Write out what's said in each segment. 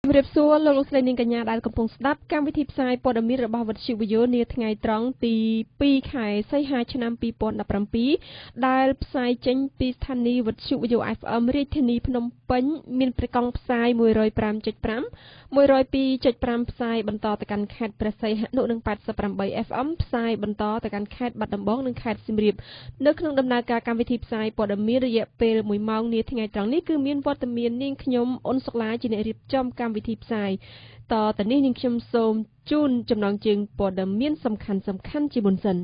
เรียบซัวโลกเซนิงกัญญาได้กำปงสดับการวิธีพสายปอดมิระบาวัชิวิโยเนียทไงตรังตีปีไข่ไซหาชนำปีปอนดับรำปีได้พสายเจนปีสถานีวัชิวิโยไอฟเรียธนีพนมเป้นมีนประกองพสาย100 ปีเจ็ดปรำพสายบรรทอตะการแคดประไซหนุ1 8 8 ใบ FM พสายบรรทอตะการแคดบัดดำบ้อง1 แคดสิมรีบนึกขนมดำนาการวิธีพสายปอดมิระยะเปลมวยเมาเนียทไงตรังนี้คือมีนวัตเมียนนิ่งขยมอนสกลาจีเนริบจอมการวิธีพสายต่อแต่นี้ยังชมโสมจุนจำนองจึงปอดเมียนสำคัญจีบุญสัน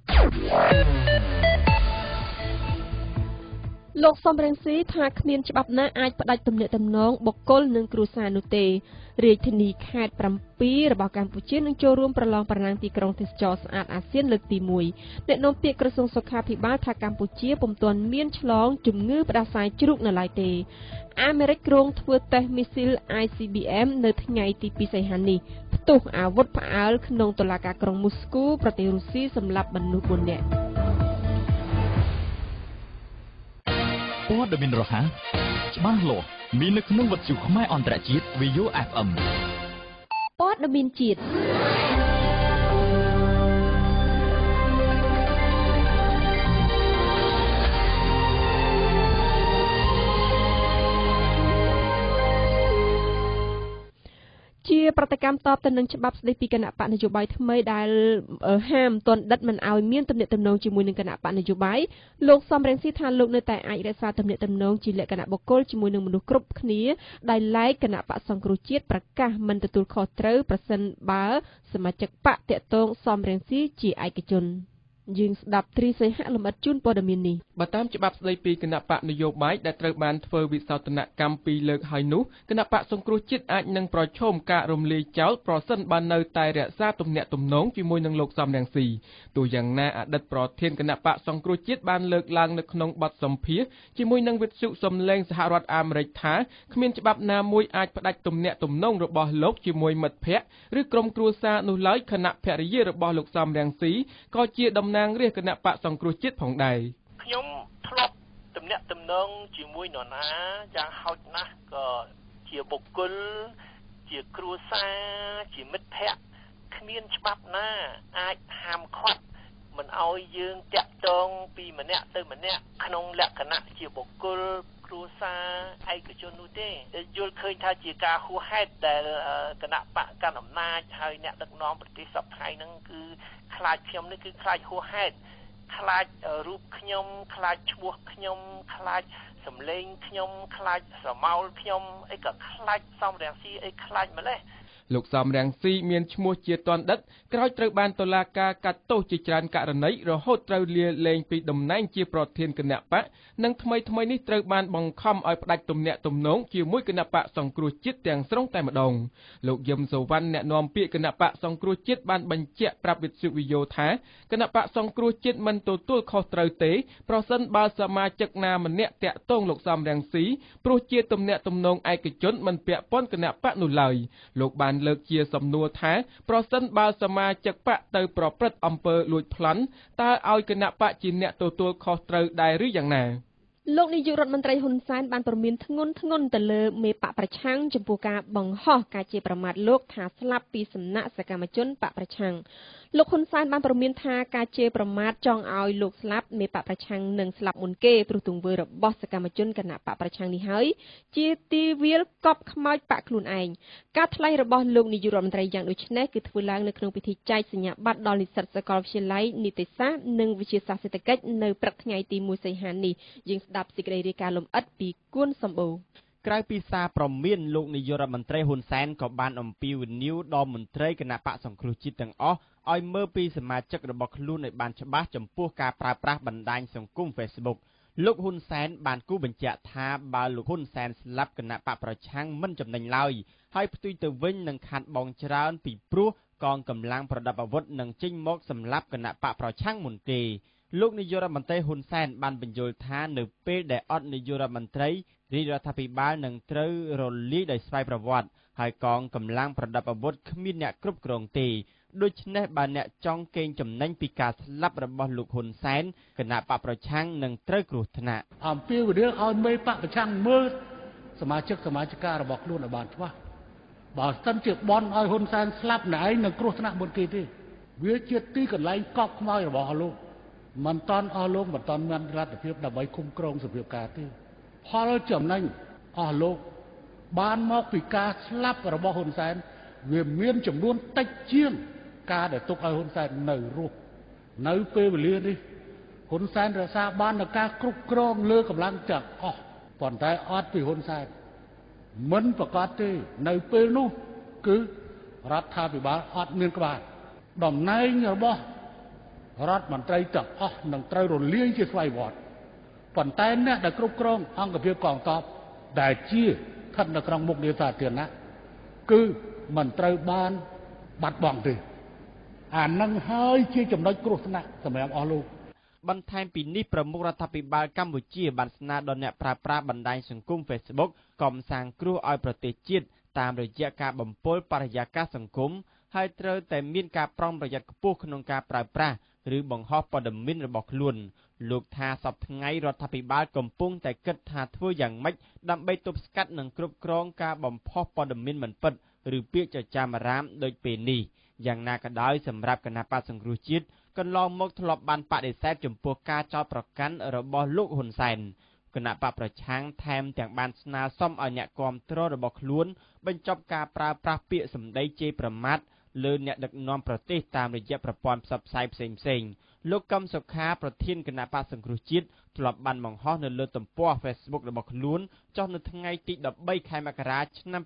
โลกสมรังสีทากเมียนฉบับหน้าอาจประดับตำเนะตำนองบกกลหนึ่งครูสานุเตเรียธนีแคดปรำปีระบาการปูเชนนึงโจรวมประลองประนางตีกรองเทสจอสอาดอาเซียนเลือกตีมวยเนนมเปียกระทรวงสุขาภิบาลทางกัมพูชีปมตวนเมียนฉลองจุ่มงื้อประดาสายจุกนลายเตอเมริกรงทเวเตมิซิล ICBM ในทั้งไงตีปีไซฮันนีตุกอาวุธผาลขนงตลากากรองมุสกูประเทศรัสเซียสำหรับบรรลุบนเนี่ยปอดบินรหัสบ้านโลมีนึกนึกวัตถุขมายอันตรจิตวิโย FM ปอดบินจิตเชียประกรรมตอบตนึงฉบับสเดปีคณะปะนโยบายทำไมได้ห้ามตอนดัดมันเอาเมียนตำเนตำนองจีมวยหนึ่งคณะปะนโยบายโลกซอมแรงสิทานโลกในแต่ไอรักษาตำเนตำนองจีเละคณะบกลจีมวยหนึ่งมนุษย์กรุบขณีได้ไล่คณะปะสังครุจิตประกาศมันตุลคอเตอร์ประสันบาสมาชิกปะเตะตงซอมแรงสิจีไอกจนยิงดับตรีใส่หะลมัดจุนปอดมินนีบัตามฉบับสไลปีคณะปะนโยบายได้ตระบานเฟอร์วิสาตนกรรมปีเลิกไฮนุคณะปะสงครุจิตอาจนังปล่อยชมการมลีเจ้าปลอสันบานเนอตายเระซาตุ่มเนะตุ่มน้องจีมวยนังโลกสามแดงสีตัวอย่างน่าอาดัดปลอเทียนคณะปะสงครุจิตบานเลิกลางในขนมบัตสมเพียจีมวยนังวิสุสมเลงสหรัฐอเมริกาขมิ้นฉบับนามวยอาจประดับตุ่มเนะตุ่มน้องระบอบโลกจีมวยมัดเพะหรือกรมครัวซาหนุไลคณะแพริเยระบอบโลกสามแดงสีก็เจียดำนางเรียกคณะปะสงครุจิตผ่องใดខ្ញុំធ្លាប់ទំនាក់ទំនងជាមួយនរណាយ៉ាងហោចណាស់ក៏ជាបុគ្គលជាគ្រួសារជាមិត្តភ័ក្តិគ្មានច្បាប់ណាអាចហាមឃាត់មិនឲ្យយើងតាក់ទងពីម្នាក់ទៅម្នាក់ក្នុងលក្ខណៈជាបុគ្គលគ្រួសារឯកជននោះទេយល់ឃើញថាជាការហួសហេតុដែលគណៈបកកណ្ដាលអំណាចហើយអ្នកដឹកនាំប្រទេសសពថ្ងៃហ្នឹងគឺខ្លាចខ្ញុំនេះគឺខ្លាចហួសហេតុខ្លាចរូបខ្ញុំខ្លាចឈ្មោះខ្ញុំខ្លាចសម្លេងខ្ញុំខ្លាចស្រមោលខ្ញុំអីក៏ខ្លាចសំរងស៊ីអីខ្លាចម្លេះលោកសំរងស៊ីមានឈ្មោះជាតនដិតក្រោយត្រូវបានតុលាការកាត់ទោសជាច្រើនករណីរហូតត្រូវលាលែងពីតំណែងជាប្រធានគណៈបកនិងថ្មីនេះត្រូវបានបង្ខំឲ្យផ្ដាច់ទំនាក់ទំនងជាមួយគណៈបកសង្គ្រោះជាតិទាំងស្រុងតែម្ដងលោកយឹមសុវណ្ណអ្នកនាំពាក្យគណៈបកសង្គ្រោះជាតិបានបញ្ជាក់ប្រាប់វិទ្យុវិយោថាគណៈបកសង្គ្រោះជាតិមិនទទួលខុសត្រូវទេប្រសិនបើសមាជិកណាម្នាក់តាក់ទងលោកសំរងស៊ីព្រោះជាទំនាក់ទំនងឯកជនមិនពាក់ព័ន្ធគណៈបកនោះឡើយលោកបានលើកជាសំណួរថាប្រសិនបើសមាជិកបកទៅប្រព្រឹត្តអំពើលួចប្លន់តើឲ្យគណៈបកជាអ្នកទទួលខុសត្រូវដែរឬយ៉ាងណាលោកនាយករដ្ឋមន្ត្រីហ៊ុនសែនបានប្រមានធ្ងន់ទៅលើមេបកប្រឆាំងចំពោះការបង្ហោះការជាប្រមាថលោកថាស្លាប់ពីសំណាក់សកម្មជនបកប្រឆាំងលោកហ៊ុនសែនបានប្រមានថាការជាប្រមាថចង់ឲ្យលោកស្លាប់មេបកប្រឆាំងនឹងស្លាប់មុនគេព្រោះទង្វើរបស់សកម្មជនគណៈបកប្រឆាំងនេះហើយជាទីវាលកប់ខ្មោចបកខ្លួនឯងការថ្លែងរបស់លោកនាយករដ្ឋមន្ត្រីយ៉ាងដូចនេះគឺធ្វើឡើងនៅក្នុងពិធីចែកសញ្ញាបត្រដល់និស្សិតសាកលវិទ្យាល័យនីតិសាស្ត្រនិងវិទ្យាសាស្ត្រសេដ្ឋកិច្ចនៅព្រឹកថ្ងៃទី1សីហានេះយើងស្ដាប់សេចក្តីរាយការណ៍លម្អិតពីគួនសម្បូរក្រៅពីសារព្រមានលោកនាយករដ្ឋមន្ត្រីហ៊ុនសែនក៏បានអំពាវនាវដល់មន្ត្រីគណៈបកសង្គ្រោះជាតិទាំងអស់ឲ្យមើលពីសមាជិករបស់ខ្លួនឲ្យបានច្បាស់ចំពោះការប្រើប្រាស់បណ្ដាញសង្គម Facebook លោកហ៊ុនសែនបានគូបញ្ជាក់ថាបើលោកហ៊ុនសែនស្លាប់គណៈបកប្រឆាំងមិនចំណេញឡើយហើយផ្ទុយទៅវិញនឹងខាត់បងច្រើនពីព្រោះកងកម្លាំងប្រដាប់អាវុធនឹងចេញមកសម្លាប់គណៈបកប្រឆាំងមុនគេលោកនាយករដ្ឋមន្ត្រីហ៊ុនសែនបានបញ្យល់ថានៅពេលដែលអត់នាយករដ្ឋមន្ត្រីរាជរដ្ឋាភិបាលនឹងត្រូវរលាយដោយស្វ័យប្រវត្តិហើយកងកម្លាំងប្រដាប់អាវុធគ្មានអ្នកគ្រប់គ្រងទេដូច្នេះបើអ្នកចង់កេងចំណេញពីការស្លាប់របស់លោកហ៊ុនសែនគណៈបកប្រឆាំងនឹងត្រូវគ្រោះថ្នាក់អំពីរឿងឲ្យមេបកប្រឆាំងមើលសមាជិការបស់ខ្លួនឲ្យបានច្បាស់បើសិនជាបនឲ្យហ៊ុនសែនស្លាប់ណែឯងនឹងគ្រោះថ្នាក់មុនគេទេវាជាទីកន្លែងកប់ខ្មោចរបស់អស់លោកមិនតាន់អស់លោកមិនតាន់មានរដ្ឋភាពដើម្បីคุ้มគ្រងសភាពការទេផលចំណេញអស់លោកបានមកពីការស្លាប់របស់ហ៊ុនសែនវាមានចំនួនតិចជាងការដែលទុកឲ្យហ៊ុនសែននៅរស់នៅពេលវេលានេះហ៊ុនសែនរក្សាបាននូវការគ្រប់គ្រងលើកម្លាំងទាំងអស់ប៉ុន្តែអត់ពីហ៊ុនសែនមិនប្រកាសទេនៅពេលនោះគឺរដ្ឋាភិបាលអត់មានក្បាលតំណែងរបស់រដ្ឋមន្ត្រីទាំងអស់នឹងត្រូវរលាយជាស្វ័យវត្តប៉ុន្តែអ្នកដែលគ្រប់គ្រងអង្គភាពកងទ័ពដែលជាស្ថិតនៅក្នុងមុខងារសាធារណៈគឺមិនត្រូវបានបាត់បង់ទេអានឹងហើយជាចំណុចគ្រោះថ្នាក់សម្រាប់អស់លោកបន្ថែមពីនេះប្រមុខរដ្ឋាភិបាលកម្ពុជាបានស្នើដល់អ្នកប្រើប្រាស់បណ្ដាញសង្គម Facebook កុំសាងគ្រោះឲ្យប្រទេសជាតិតាមរយៈការបំពុលបរិយាកាសសង្គមហើយត្រូវតែមានការប្រុងប្រយ័ត្នខ្ពស់ក្នុងការប្រើប្រាស់ឬបង្ហោះព័ត៌មានរបស់ខ្លួនលោកថាសប្តាហ៍ថ្ងៃរដ្ឋាភិបាលកំពុងតែគិតថាធ្វើយ៉ាងម៉េចដើម្បីទប់ស្កាត់និងគ្រប់គ្រងការបំផុសព័ត៌មានមិនពិតឬពាក្យចចាមអារាមដូចពេលនេះយ៉ាងណាក៏ដោយសម្រាប់គណៈបក្សសង្គ្រោះជាតិកន្លងមកធ្លាប់បានបដិសេធចំពោះការចោទប្រកាន់របស់លោកហ៊ុនសែនគណៈបកប្រឆាំងថែមទាំងបានស្នើសុំឲ្យអ្នកគាំទ្ររបស់ខ្លួនបញ្ចប់ការប្រើប្រាស់ពាក្យសម្ដីជេរប្រមាថលើអ្នកដឹកនាំប្រទេសតាមរយៈប្រព័ន្ធផ្សព្វផ្សាយផ្សេងៗលោកកឹមសុខាប្រធានគណៈបក្សសង្គ្រោះជាតិធ្លាប់បានបង្ហោះនៅលើទំព័រ Facebook របស់ខ្លួនចុះនៅថ្ងៃទី13ខែមករាឆ្នាំ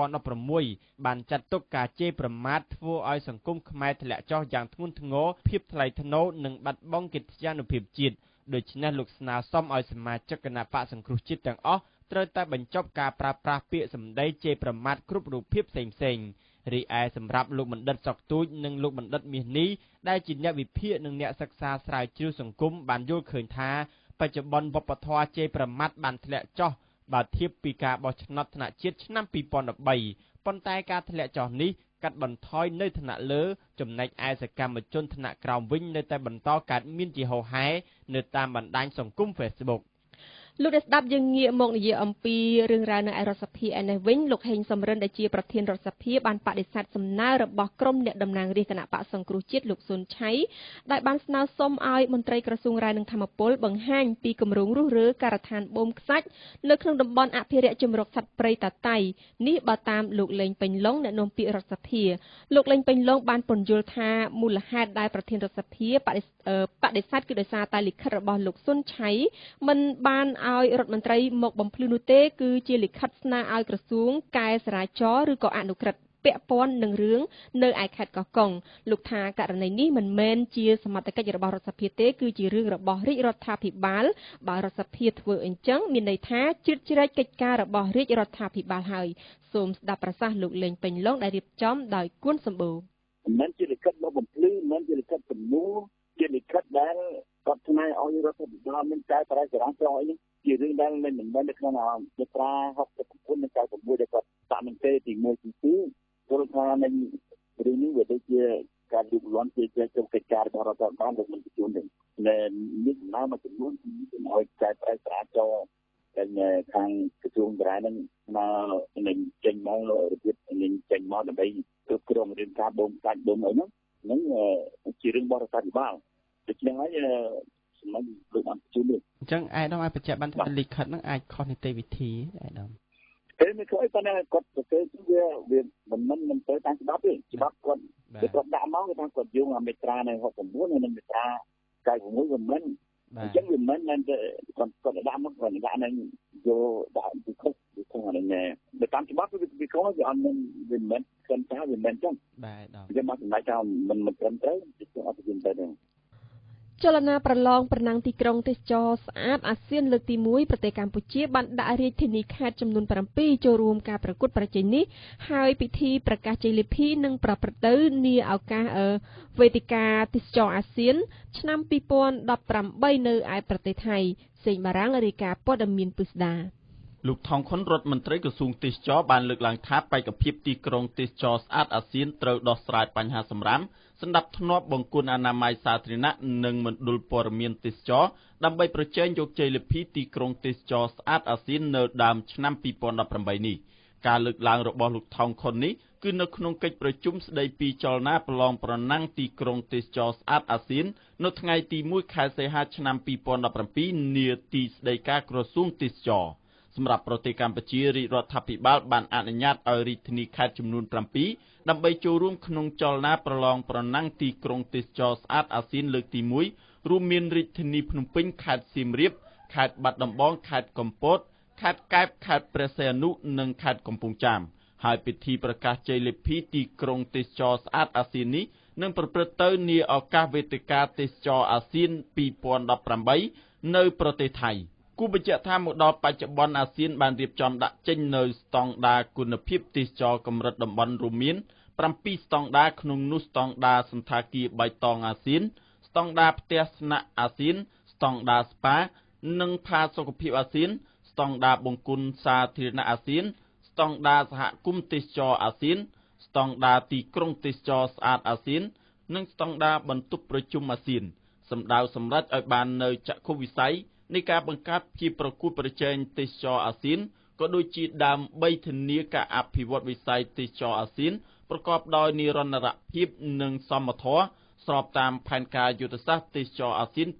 2016បានចាត់ទុកការជេរប្រមាថធ្វើឲ្យសង្គមខ្មែរធ្លាក់ចុះយ៉ាងធ្ងន់ធ្ងរភាពថ្លៃថ្នូរនិងបាត់បង់កិត្តិយសភាពជាតិដូច្នេះលោកស្នើសុំឲ្យសមាជិកគណៈបក្សសង្គ្រោះជាតិទាំងអស់ត្រូវតែបញ្ចប់ការប្រើប្រាស់ពាក្យសម្ដីជេរប្រមាថគ្រប់រូបភាពផ្សេងៗរីឯសម្រាប់លោកបណ្ឌិតសុកទូចនិងលោកបណ្ឌិតមាសនេះដែលជាអ្នកវិភាគនិងអ្នកសិក្សាស្រាវជ្រាវសង្គមបានយល់ឃើញថាបច្ចុប្បន្នវប្បធម៌ជេរប្រមាថបានធ្លាក់ចុះបើធៀបពីការបោះឆ្នោតថ្នាក់ជាតិឆ្នាំ2013ប៉ុន្តែការធ្លាក់ចុះនេះកាត់បន្ថយនៅថ្នាក់លើចំណែកឯសកម្មជនថ្នាក់ក្រោមវិញនៅតែបន្តកើតមានជាហូរហែនៅតាមបណ្ដាញសង្គម Facebook លោកដែលស្ដាប់យើងងាកមកនិយាយអំពីរឿងរ៉ាវនៅឯរដ្ឋសភាឯនេះវិញលោកហេងសំរិនដែលជាប្រធានរដ្ឋសភាបានបដិសេធសំណើរបស់ក្រុមអ្នកតំណាងរាស្ត្រគណៈបក្សសង្គ្រោះជាតិលោកស៊ុនឆៃដែលបានស្នើសុំឲ្យមន្ត្រីក្រសួងរាយនឹងធម្មពលបង្ហាញពីគម្រោងរុះរើការដ្ឋានបូមខ្សាច់នៅក្នុងតំបន់អភិរក្សជំរកសត្វព្រៃតាតៃនេះបើតាមលោកលេងពេញឡុងអ្នកនាំពាក្យរដ្ឋសភាលោកលេងពេញឡុងបានពន្យល់ថាមូលហេតុដែលប្រធានរដ្ឋសភាបដិសេធគឺដោយសារតែលិខិតរបស់លោកស៊ុនឆៃមិនបានឲ្យរដ្ឋមន្ត្រីមកបំភ្លឺនោះទេគឺជាលិខិតស្នើឲ្យក្រសួងកែចរាចរណ៍ឬក៏អនុក្រឹត្យពាក់ព័ន្ធនឹងរឿងនៅឯខេត្តកោះកុងលោកថាករណីនេះមិនមែនជាសមត្ថកិច្ចរបស់រដ្ឋសភាទេគឺជារឿងរបស់រាជរដ្ឋាភិបាលបើរដ្ឋសភាធ្វើអញ្ចឹងមានន័យថាជ្រៀតជ្រែកកិច្ចការរបស់រាជរដ្ឋាភិបាលហើយសូមស្ដាប់ប្រសាសន៍លោកលេងពេញឡុងដែលរៀបចំដោយគួនសម្បូរមិនមែនជាលិខិតមកបំភ្លឺមិនមែនជាលិខិតសំណួរជាលិខិតដែលគាត់ស្នើឲ្យរដ្ឋាភិបាលមានកែប្រែចរាចរណ៍អីនេះជារឿងដែលមិនមែននៅក្នុងមាត្រា69និង96ដែលគាត់ដាក់នឹងទេទី1ទី2ព្រោះថានឹងរឿងនេះវាដូចជាការលូកលាន់ជាកិច្ចការរបស់រដ្ឋាភិបាលលោកមិនបញ្ជូនទេនេះដំណើរមួយចំនួនឲ្យកែប្រែចរាចរណ៍ដែលខាងក្រសួងចរាចរណ៍នឹងចេញមករបៀបនឹងចេញមកដើម្បីគ្រប់គ្រងរឿងការបូមកាច់បូមអីហ្នឹងជារឿងរបស់រដ្ឋាភិបាលដូច្នេះហើយសម្រាប់លោកបានបញ្ជូននេះអញ្ចឹងអាយដាមឲ្យបញ្ជាក់បានថាលិខិតហ្នឹងអាចខុសនីតិវិធីអាយដាមមិនខុសប៉ុន្តែគាត់ទៅវាមិនទៅតាមច្បាប់ទេច្បាប់គាត់ដាក់មកគឺថាគាត់យកអាមេត្រានៅ69និងមេត្រា96មិនមែនអញ្ចឹងវាមិនមែនគាត់ដាក់មកគាត់ដាក់នឹងយកដាក់ពីខុសពីក្នុងអានេះទៅតាមច្បាប់វាខុសវាអត់មានវាមិនមែនគិតថាវាមិនមែនអញ្ចឹងបាទដល់យើងមកសម្ដែងថាមិនត្រឹមត្រូវគឺអត់ទៅទេចលនាប្រឡងប្រណាំងទីក្រុងទេសចរស្អាតអាស៊ានលើកទី1ប្រទេសកម្ពុជាបានដាក់រាជធានីខេត្តចំនួន7ចូលរួមការប្រកួតប្រជែងនេះហើយពិធីប្រកាសជ័យលាភីនឹងប្រព្រឹត្តទៅនាឱកាសវេទិកាទេសចរអាស៊ានឆ្នាំ2018នៅឯប្រទេសថៃសេងបារាំងរាយការណ៍ព័ត៌មានពិស្ដាលោកថងខុនរដ្ឋមន្ត្រីក្រសួងទេសចរបានលើកឡើងថាបេក្ខភាពទីក្រុងទេសចរស្អាតអាស៊ានត្រូវដោះស្រាយបញ្ហាសម្រាមសណ្ដាប់ធ្នាប់បង្គន់អនាម័យសាធារណៈនិងមណ្ឌលព័ត៌មានទេសចរដើម្បីប្រជែងយកជ័យលាភីទីក្រុងទេសចរស្អាតអាស៊ាននៅដើមឆ្នាំ2018នេះការលើកឡើងរបស់លោកថោងខុននេះគឺនៅក្នុងកិច្ចប្រជុំស្ដីពីចលនាប្រឡងប្រណាំងទីក្រុងទេសចរស្អាតអាស៊ាននៅថ្ងៃទី1ខែសីហាឆ្នាំ2017នាទីស្តីការក្រសួងទេសចរសម្រាប់ប្រទេសកម្ពុជារាជរដ្ឋាភិបាលបានអនុញ្ញាតឲ្យរាជធានីខេត្តចំនួន7ដើម្បីចូលរួមក្នុងចលនាប្រឡងប្រណាំងទីក្រុងទេសចរស្អាតអាស៊ានលើកទី1រួមមានរាជធានីភ្នំពេញខេត្តសៀមរាបខេត្តបាត់ដំបងខេត្តកំពតខេត្តកែបខេត្តព្រះសីហនុនិងខេត្តកំពង់ចាមហើយពិធីប្រកាសជ័យលាភីទីក្រុងទេសចរស្អាតអាស៊ាននេះនឹងប្រព្រឹត្តទៅនាឱកាសវេទិកាទេសចរអាស៊ាន2018នៅប្រទេសថៃគូបញ្ជាក់ថាមកដល់បច្ចុប្បន្នអាស៊ានបានរៀបចំដាក់ចេញនៅស្តង់ដារគុណភាពទេសចរកម្រិតតំបន់រួមមាន7ស្តង់ដារក្នុងនោះស្តង់ដារសន្តាគារបៃតងអាស៊ានស្តង់ដារផ្ទះស្នាក់អាស៊ានស្តង់ដារស្ប៉ានិងផាសុកភាពអាស៊ានស្តង់ដារបង្គន់សាធារណៈអាស៊ានស្តង់ដារសហគមន៍ទេសចរអាស៊ានស្តង់ដារទីក្រុងទេសចរស្អាតអាស៊ាននិងស្តង់ដារបន្ទប់ប្រជុំអាស៊ានសម្ដៅសម្រាប់ឲ្យបាននៅចក្ខុវិស័យនៃការបង្កើតជាប្រកួតប្រជែងទេសចរអាស៊ានក៏ដូចជាដើម្បីធានាការអភិវឌ្ឍវិស័យទេសចរអាស៊ានប្រកបដោយនិរន្តរភាពនិងសមធម៌ស្របតាមផែនការយុទ្ធសាស្ត្រទេសចរអាស៊ាន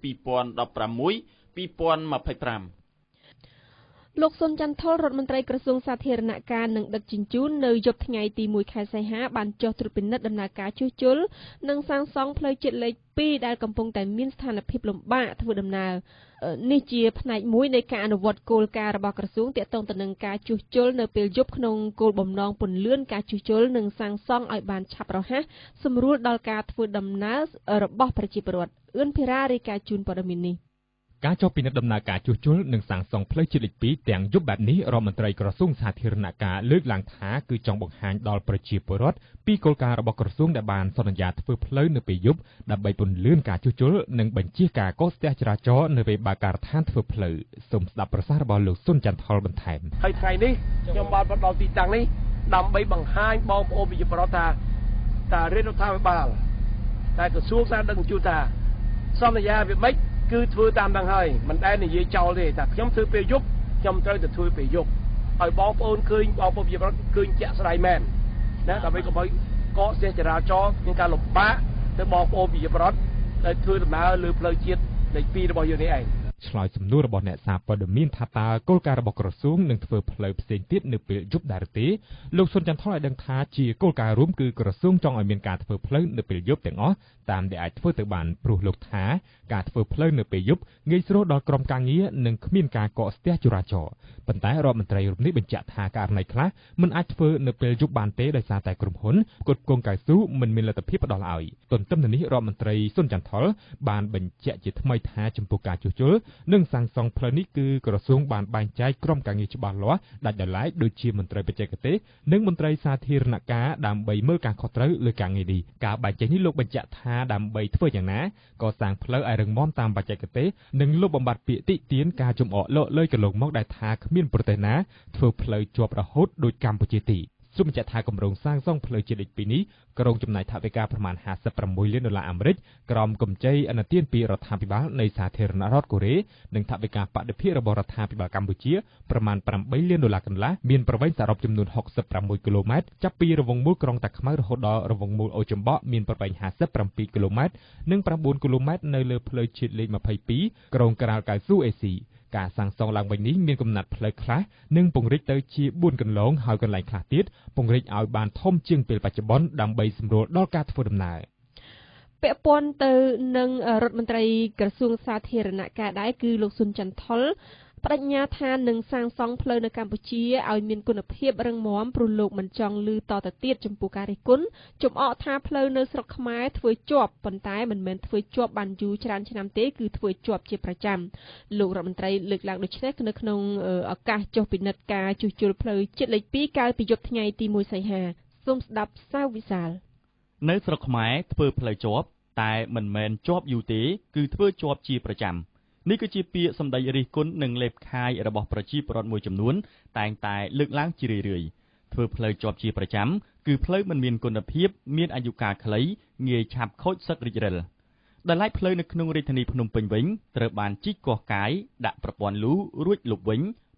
2016-2025 លោកសុនច័ន្ទថុលរដ្ឋមន្ត្រីក្រសួងសាធារណការនិងដឹកជញ្ជូននៅយប់ថ្ងៃទី1ខែសីហាបានចុះត្រួតពិនិត្យដំណើរការជួសជុលនិងសាងសង់ផ្លូវជាតិលេខ2ដែលកំពុងតែមានស្ថានភាពលំបាកធ្វើដំណើរនេះជាផ្នែកមួយនៃការអនុវត្តគោលការណ៍របស់ក្រសួងទាក់ទងទៅនឹងការជួសជុលនៅពេលយប់ក្នុងគោលបំណងពន្លឿនការជួសជុលនិងសាងសង់ឲ្យបានឆាប់រហ័សសម្រួលដល់ការធ្វើដំណើររបស់ប្រជាពលរដ្ឋអឿនភិរារាយការណ៍ជូនព័ត៌មាននេះការចុះពិនិត្យដំណើរការជួសជុលនិងសាងសង់ផ្លូវជាតិលេខ2ទាំងយប់បែបនេះរដ្ឋមន្ត្រីក្រសួងសាធារណការលើកឡើងថាគឺចង់បង្ហាញដល់ប្រជាពលរដ្ឋពីគោលការណ៍របស់ក្រសួងដែលបានសន្យាធ្វើផ្លូវនៅពេលយប់ដើម្បីពន្លឿនការជួសជុលនិងបញ្ជៀសការកកស្ទះចរាចរណ៍នៅពេលបើកការដ្ឋានធ្វើផ្លូវសូមស្ដាប់ប្រសាសន៍របស់លោកសុនច័ន្ទថុលបន្ថែមហើយថ្ងៃនេះខ្ញុំបានទៅដល់ទីតាំងនេះដើម្បីបង្ហាញបងប្អូនប្រជាពលរដ្ឋថារាជរដ្ឋាភិបាលតែក្រសួងសាធារណសុខថាសន្យាវាមិនគឺធ្វើតាមនឹងហើយមិនដែលនិយាយចោលទេតែខ្ញុំធ្វើពេលយប់ខ្ញុំត្រូវតែធ្វើពេលយប់ឲ្យបងប្អូនឃើញបងប្អូនប្រជាពលរដ្ឋឃើញជាក់ស្ដែងមែនណាដើម្បីកុំឲ្យកកស្ទះចរាចរណ៍មានការលំបាកទៅបងប្អូនប្រជាពលរដ្ឋដែលធ្វើដំណើរលើផ្លូវជាតិលេខ2របស់យើងនេះឯងឆ្លើយសំណួររបស់អ្នកសារព័ត៌មានថាតើគោលការណ៍របស់ក្រសួងនឹងធ្វើផ្លូវផ្សេងទៀតនៅពេលយប់ដែរទេលោកសុនច័ន្ទថុលឲ្យដឹងថាជាគោលការណ៍រួមគឺក្រសួងចង់ឲ្យមានការធ្វើផ្លូវនៅពេលយប់ទាំងអស់តាមដែលអាចធ្វើទៅបានព្រោះលោកថាការធ្វើផ្លូវនៅពេលយប់ងាយស្រួលដល់ក្រុមការងារនិងគ្មានការកកស្ទះចរាចរណ៍ប៉ុន្តែរដ្ឋមន្ត្រីរូបនេះបញ្ជាក់ថាករណីខ្លះមិនអាចធ្វើនៅពេលយប់បានទេដោយសារតែក្រុមហ៊ុនផ្គត់ផ្គង់កៅស៊ូមិនមានលទ្ធភាពផ្ដល់ឲ្យទន្ទឹមនឹងនេះរដ្ឋមន្ត្រីសុនច័ន្ទថុលបានបញ្ជាក់ជាថ្មីថាចំពោះការជួសជុលនិងសាងសង់ផ្លូវនេះគឺក្រសួងបានបែងចែកក្រុមការងារច្បាស់លាស់ដាច់ដោយឡែកដូចជាមន្ត្រីបច្ចេកទេសនិងមន្ត្រីសាធារណការដើម្បីមើលការខុសត្រូវលើការងារនេះការបែងចែកនេះលោកបញ្ជាក់ថាដើម្បីធ្វើយ៉ាងណាក៏សាងផ្លូវឲ្យរឹងមាំតាមបច្ចេកទេសនិងលុបបំបាត់ពាក្យតិទៀនការចំអកលក់លើកន្លងមកដែលថាគ្មានប្រទេសណាធ្វើផ្លូវជាប់រហូតដូចកម្ពុជាទេសូមបញ្ជាក់ថាគម្រោងសាងសង់ផ្លូវជាតិលេខ2នេះក្រុងចំណាយថវិកាប្រមាណ$56 លានអាមេរិកក្រោមកម្ចីឥណទានពីរដ្ឋាភិបាលនៃសាធារណរដ្ឋកូរ៉េនិងថវិកាបដិភាគរបស់រដ្ឋាភិបាលកម្ពុជាប្រមាណ$8 លានកន្លះមានប្រវែងសរុបចំនួន66គីឡូម៉ែត្រចាប់ពីរង្វង់មូលក្រុងតាខ្មៅរហូតដល់រង្វង់មូលអូចំបក់មានប្រវែង57គីឡូម៉ែត្រនិង9គីឡូម៉ែត្រនៅលើផ្លូវជាតិលេខ22ក្រុងក្រាលកៅស៊ូអេស៊ីការសាងសង់ឡើងវិញនេះមានកំណត់ផ្លូវខ្លះនិងពង្រីកទៅជា4កន្លងហើយកន្លែងខ្លះទៀតពង្រីកឲ្យបានធំជាងពេលបច្ចុប្បន្នដើម្បីសម្រួលដល់ការធ្វើដំណើរពាក់ព័ន្ធទៅនឹងរដ្ឋមន្ត្រីក្រសួងសាធារណការដែរគឺលោកសុនច័ន្ទថុលបដិញ្ញាថានឹងសាងសង់ផ្លូវនៅកម្ពុជាឲ្យមានគុណភាពរឹងមាំព្រោះលោកមិនចង់ឮតទៅទៀតចំពោះការរិះគន់ចំអកថាផ្លូវនៅស្រុកខ្មែរធ្វើជាប់ប៉ុន្តែមិនមែនធ្វើជាប់បានយូរច្រើនឆ្នាំទេគឺធ្វើជាប់ជាប្រចាំលោករដ្ឋមន្ត្រីលើកឡើងដូចនេះនៅក្នុងឱកាសចុះពិនិត្យការជួសជុលផ្លូវជាតិលេខ2កាលពីយប់ថ្ងៃទី1សីហាសូមស្ដាប់សាវវិសាលនៅស្រុកខ្មែរធ្វើផ្លូវជាប់តែមិនមែនជាប់យូរទេគឺធ្វើជាប់ជាប្រចាំនេះគឺជាពាក្យសម្ដីរិះគន់និងលេបខាយរបស់ប្រជាពលរដ្ឋមួយចំនួនតែងតែលើកឡើងជារឿយៗធ្វើផ្លូវជាប់ជាប្រចាំគឺផ្លូវមិនមានគុណភាពមានអាយុកាលខ្លីងាយឆាប់ខូចសឹករិចរិលដែលឡែកផ្លូវនៅក្នុងរាជធានីភ្នំពេញវិញត្រូវបានជីកកោះកាយដាក់ប្រព័ន្ធលូរួចលុបវិញ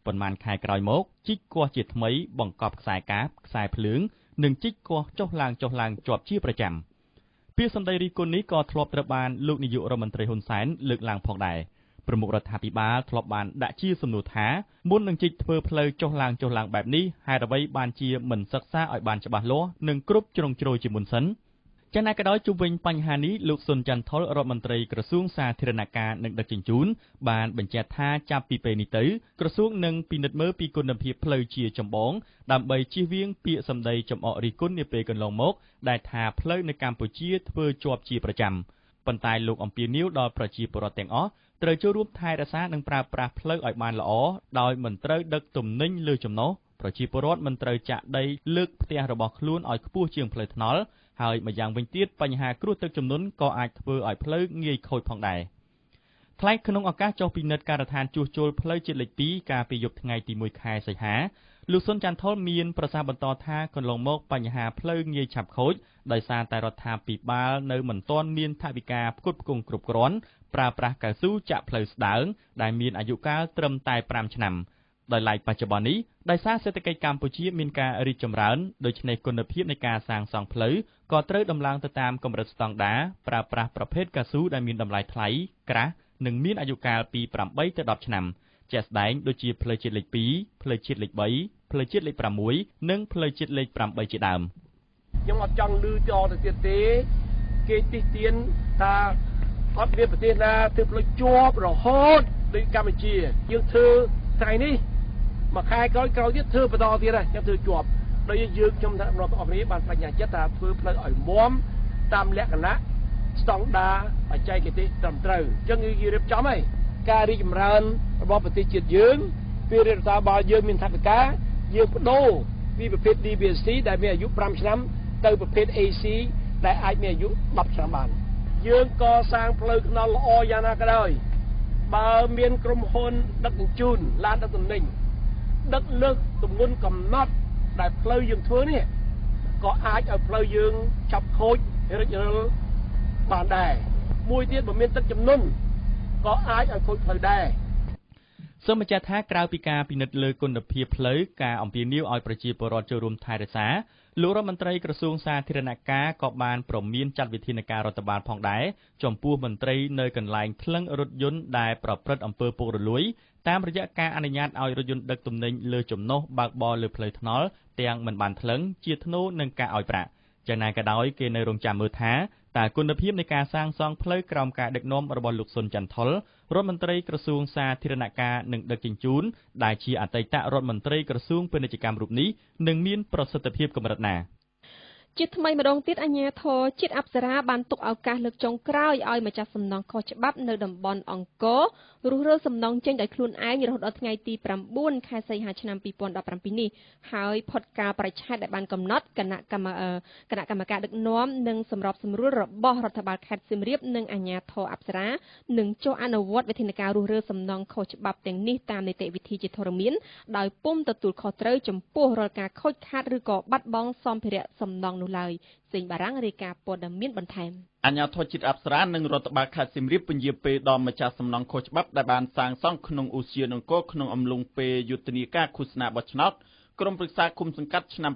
ប៉ុន្មានខែក្រោយមកជីកគាស់ជាថ្មីបង្កប់ខ្សែកាបខ្សែភ្លើងនិងជីកគាស់ចុះឡើងជាប់ជាប្រចាំពាក្យសម្ដីរិះគន់នេះក៏ធ្លាប់ត្រូវបានលោកនាយករដ្ឋមន្ត្រីហ៊ុនសែនលើកឡើងផងដែរប្រមុខរដ្ឋាភិបាលធ្លាប់បានដាក់ជាសំណួរថាមុននឹងជីកធ្វើផ្លូវចុះឡើងបែបនេះហេតុអ្វីបានជាមិនសិក្សាឲ្យបានច្បាស់លាស់និងគ្រប់ជ្រុងជ្រោយជាមុនសិនយ៉ាងណាក៏ដោយជុំវិញបញ្ហានេះលោកសុនច័ន្ទថុលរដ្ឋមន្ត្រីក្រសួងសាធារណការនិងដឹកជញ្ជូនបានបញ្ជាក់ថាចាប់ពីពេលនេះទៅក្រសួងនឹងពិនិត្យមើលពីគុណភាពផ្លូវជាចម្បងដើម្បីជៀសវាងពាក្យសម្ដីចំអករិះគន់នាពេលកន្លងមកដែលថាផ្លូវនៅកម្ពុជាធ្វើជាប់ជាប្រចាំប៉ុន្តែលោកអំពីនីវដល់ប្រជាពលរដ្ឋទាំងអស់ត្រូវចូលរួមថែរក្សានិងប្រើប្រាស់ផ្លូវឲ្យបានល្អដោយមិនត្រូវដឹកទំនិញលើចំណុះប្រជាពលរដ្ឋមិនត្រូវចាក់ដីលើកផ្ទះរបស់ខ្លួនឲ្យខ្ពស់ជាងផ្លូវថ្នល់ហើយម្យ៉ាងវិញទៀតបញ្ហាគ្រោះទឹកជំនន់ក៏អាចធ្វើឲ្យផ្លូវងាយខូចផងដែរថ្លែងក្នុងឱកាសចុះពិនិត្យការដ្ឋានជួសជុលផ្លូវជាតិលេខ 2 កាលពីយប់ថ្ងៃទី 1 ខែសីហាលោកសុនច័ន្ទថុលមានប្រសាសន៍បន្តថាកន្លងមកបញ្ហាផ្លូវងាយឆាប់ខូចដោយសារតែរដ្ឋាភិបាលនៅមិនទាន់មានថវិកាផ្គត់ផ្គង់គ្រប់គ្រាន់ប្រើប្រាស់កៅស៊ូចាក់ផ្លូវស្ដើងដែលមានអាយុកាលត្រឹមតែ5ឆ្នាំដោយឡែកបច្ចុប្បន្ននេះដោយសារសេដ្ឋកិច្ចកម្ពុជាមានការរីកចម្រើនដូច្នេះគុណភាពនៃការសាងសង់ផ្លូវក៏ត្រូវដំឡើងទៅតាមកម្រិតស្តង់ដារប្រើប្រាស់ប្រភេទកៅស៊ូដែលមានតម្លៃថ្លៃក្រាស់និងមានអាយុកាលពី8ទៅ10ឆ្នាំជាក់ស្ដែងដូចជាផ្លូវជាតិលេខ 2 ផ្លូវជាតិលេខ 3 ផ្លូវជាតិលេខ 6 និងផ្លូវជាតិលេខ 8 ជាដើមខ្ញុំអត់ចង់ឮតទៅទៀតទេគេទិទានថាអត់មានប្រទេសណាធ្វើផ្លូវជាប់រហូតដូចកម្ពុជាយើងធ្វើថ្ងៃនេះមួយខែក្រោយទៀតធ្វើបន្តទៀតហើយខ្ញុំធ្វើជាប់ដោយយើងខ្ញុំថារដ្ឋអភិបាលបានបញ្ញាចិត្តថាធ្វើផ្លូវឲ្យមាំតាមលក្ខណៈស្តង់ដារបច្ចេកទេសត្រឹមត្រូវអញ្ចឹងយើងរៀបចំហើយការរីកចម្រើនរបស់ប្រទេសជាតិយើងពីរដ្ឋាភិបាលយើងមានថវិកាយើងបដូរពីប្រភេទ DBC ដែលមានអាយុ5ឆ្នាំទៅប្រភេទ AC ដែលអាចមានអាយុ10ឆ្នាំបានយើងកសាងផ្លូវថ្នល់ល្អយ៉ាងណាក៏ដោយបើមានក្រុមហ៊ុនដឹកជញ្ជូនឡានដឹកទំនិញដឹកលើកទម្ងន់កំណត់ដែលផ្លូវយើងធ្វើនេះក៏អាចឲ្យផ្លូវយើងចាប់ខូចរិចរិលបានដែរមួយទៀតបើមានទឹកជំនន់ក៏អាចឲ្យខូចផ្លូវដែរសូមបញ្ជាក់ថាក្រៅពីការពិនិត្យលើគុណភាពផ្លូវការអំពាវនាវឲ្យប្រជាពលរដ្ឋចូលរួមថែរក្សាលោករដ្ឋមន្ត្រីក្រសួងសាធារណការក៏បានប្រមានចាត់វិធានការរដ្ឋបាលផងដែរចំពោះមន្ត្រីនៅកន្លែងថ្លឹងរថយន្តដែលប្រព្រឹត្តអំពើពុករលួយតាមរយៈការអនុញ្ញាតឲ្យរថយន្តដឹកទំនិញលើចំណុះបើកបរលើផ្លូវថ្នល់ទាំងមិនបានថ្លឹងជាធ្នូនឹងការឲ្យប្រាក់យ៉ាងណាក៏ដោយគេនៅរងចាំមើលថាតើគុណភាពនៃការសាងសង់ផ្លូវក្រោមការដឹកនាំរបស់លោកសុនច័ន្ទថុលរដ្ឋមន្ត្រីក្រសួងសាធារណការនិងដឹកជញ្ជូនដែលជាអតីតរដ្ឋមន្ត្រីក្រសួងពាណិជ្ជកម្មរូបនេះនឹងមានប្រសិទ្ធភាពកម្រិតណាជាថ្មីម្ដងទៀតអាជ្ញាធរជាតិអប្សរាបានទុកឱកាសលើកចុងក្រោយឲ្យម្ចាស់សំណង់ខុសច្បាប់នៅតំបន់អង្គររុះរើសំណង់ចេញដោយខ្លួនឯងរហូតដល់ថ្ងៃទី9ខែសីហាឆ្នាំ2017នេះហើយផុតកាលបរិច្ឆេទដែលបានកំណត់គណៈកម្មការដឹកនាំនិងសម្របសម្រួលរបស់រដ្ឋបាលខេត្តសៀមរាបនិងអាជ្ញាធរអប្សរានឹងចុះអនុវត្តវិធានការរុះរើសំណង់ខុសច្បាប់ទាំងនេះតាមនីតិវិធីជាធរមានដោយពុំទទួលខុសត្រូវចំពោះរាល់ការខូចខាតឬក៏បាត់បង់សម្ភារៈសំណង់នោះឡើយសេងបារាំងរាយការណ៍ព័ត៌មានបន្ថែមអាជ្ញាធរជាតិអប្សរានិងរដ្ឋបាលខេត្តសៀមរាបពន្យាពេលដល់ម្ចាស់សំណង់ខុសច្បាប់ដែលបានសាងសង់ក្នុងឧទ្យានអង្គរក្នុងអំឡុងពេលយុទ្ធនាការឃោសនាបោះឆ្នោតក្រុមប្រឹក្សាគុំសង្កាត់ឆ្នាំ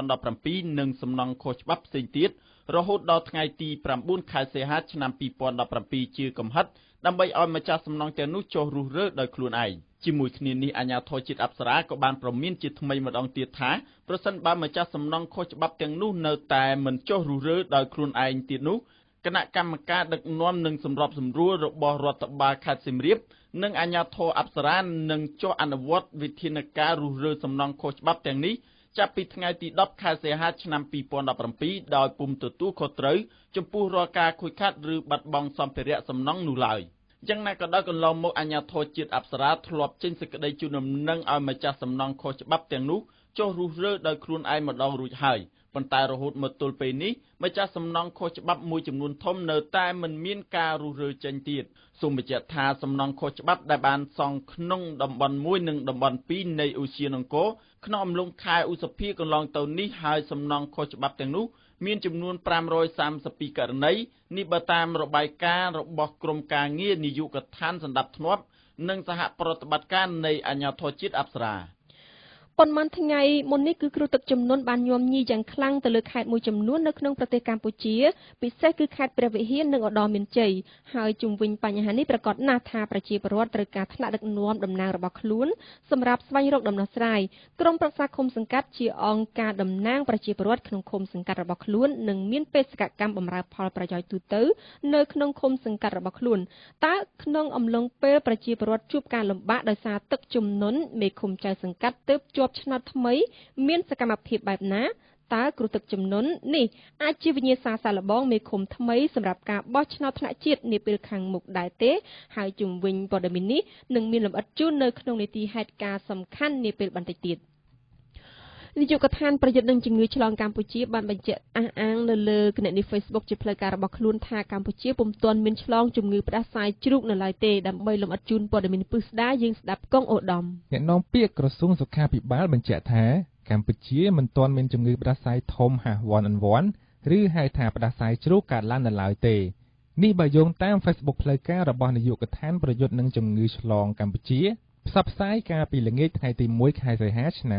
2017និងសំណង់ខុសច្បាប់ផ្សេងទៀតរហូតដល់ថ្ងៃទី9ខែសីហាឆ្នាំ2017ជាកំហិតដើម្បីឲ្យម្ចាស់សំណង់ទាំងនោះចុះរុះរើដោយខ្លួនឯងជាមួយគ្នានេះអាជ្ញាធរជាតិអប្សរាក៏បានប្រមានជាថ្មីម្ដងទៀតថាប្រសិនបើម្ចាស់សំណង់ខុសច្បាប់ទាំងនោះនៅតែមិនចុះរុះរើដោយខ្លួនឯងទៀតនោះគណៈកម្មការដឹកនាំនិងសម្របសម្រួលរបស់រដ្ឋបាលខេត្តសៀមរាបនិងអាជ្ញាធរអប្សរានឹងចុះអនុវត្តវិធានការរុះរើសំណង់ខុសច្បាប់ទាំងនេះចាប់ពីថ្ងៃទី10ខែសីហាឆ្នាំ2017ដោយពុំទទួលខុសត្រូវចំពោះរាល់ការខូចខាតឬបាត់បង់សម្ភារៈសំណង់នោះឡើយយ៉ាងណាក៏ដោយកន្លងមកអាជ្ញាធរជាតិអប្សរាធ្លាប់ចេញសេចក្តីជូនដំណឹងឲ្យម្ចាស់សំណង់ខុសច្បាប់ទាំងនោះចុះរុះរើដោយខ្លួនឯងម្ដងរួចហើយប៉ុន្តែរហូតមកទល់ពេលនេះម្ចាស់សំណង់ខុសច្បាប់មួយចំនួនធំនៅតែមិនមានការរុះរើចេញទៀតសូមបញ្ជាក់ថាសំណង់ខុសច្បាប់ដែលបានសង់ក្នុងតំបន់1និងតំបន់2នៃឧទ្យានអង្គរក្នុងអំឡុងខែឧសភាកន្លងទៅនេះហើយសំណង់ខុសច្បាប់ទាំងនោះមានចំនួន532ករណីនេះបើតាមរបាយការណ៍របស់ក្រមការងារនាយកដ្ឋានសណ្ដាប់ធ្នាប់និងសហប្រតិបត្តិការនៃអាជ្ញាធរជាតិអប្សរាប៉ុន្មានថ្ងៃមុននេះគឺគ្រោះទឹកជំនន់បានញោមញីយ៉ាងខ្លាំងទៅលើខេត្តមួយចំនួននៅក្នុងប្រទេសកម្ពុជាពិសេសគឺខេត្តព្រះវិហារនិងឧត្តរមានជ័យហើយជុំវិញបញ្ហានេះប្រកាសណាស់ថាប្រជាពលរដ្ឋត្រូវការថ្នាក់ដឹកនាំតំណាងរបស់ខ្លួនសម្រាប់ស្វែងរកដំណោះស្រាយក្រុមប្រឹក្សាឃុំសង្កាត់ជាអង្គការតំណាងប្រជាពលរដ្ឋក្នុងឃុំសង្កាត់របស់ខ្លួននិងមានបេសកកម្មបម្រើផលប្រយោជន៍ទូទៅនៅក្នុងឃុំសង្កាត់របស់ខ្លួនតើក្នុងអំឡុងពេលប្រជាពលរដ្ឋជួបការលំបាកដោយសារទឹកជំនន់មេឃុំចៅសង្កាត់ទើបជាប់ឆ្នោតថ្មីមានសកម្មភាពបែបណាតើគ្រោះទឹកជំនន់នេះអាចជាវិញ្ញាសាសាឡបងមេឃុំថ្មីសម្រាប់ការបោះឆ្នោតថ្នាក់ជាតិនាពេលខាងមុខដែរទេហើយជុំវិញព័ត៌មាននេះនឹងមានលម្អិតជូននៅក្នុងនីតិហេតុការណ៍សំខាន់នាពេលបន្តិចទៀតនាយកដ្ឋានប្រយុទ្ធនឹងជំងឺឆ្លងកម្ពុជាបានបញ្ជាក់អះអាងនៅលើគណនី Facebook ជាផ្លូវការរបស់ខ្លួនថាកម្ពុជាពុំទាន់មានឆ្លងជំងឺផ្ដាសាយជ្រូកនៅឡើយទេដើម្បីលម្អិតជូនព័ត៌មានពិស្ដារយើងស្ដាប់កងអូដាមអ្នកនាំពាក្យក្រសួងសុខាភិបាលបញ្ជាក់ថាកម្ពុជាមិនទាន់មានជំងឺផ្ដាសាយធំហាស់1 and 1ឬហៅថាផ្ដាសាយជ្រូកកើតឡើងនៅឡើយទេនេះបើយោងតាម Facebook ផ្លូវការរបស់នាយកដ្ឋានប្រយុទ្ធនឹងជំងឺឆ្លងកម្ពុជាផ្សព្វផ្សាយកាលពីល្ងាចថ្ងៃទី1ខែសីហាឆ្នាំ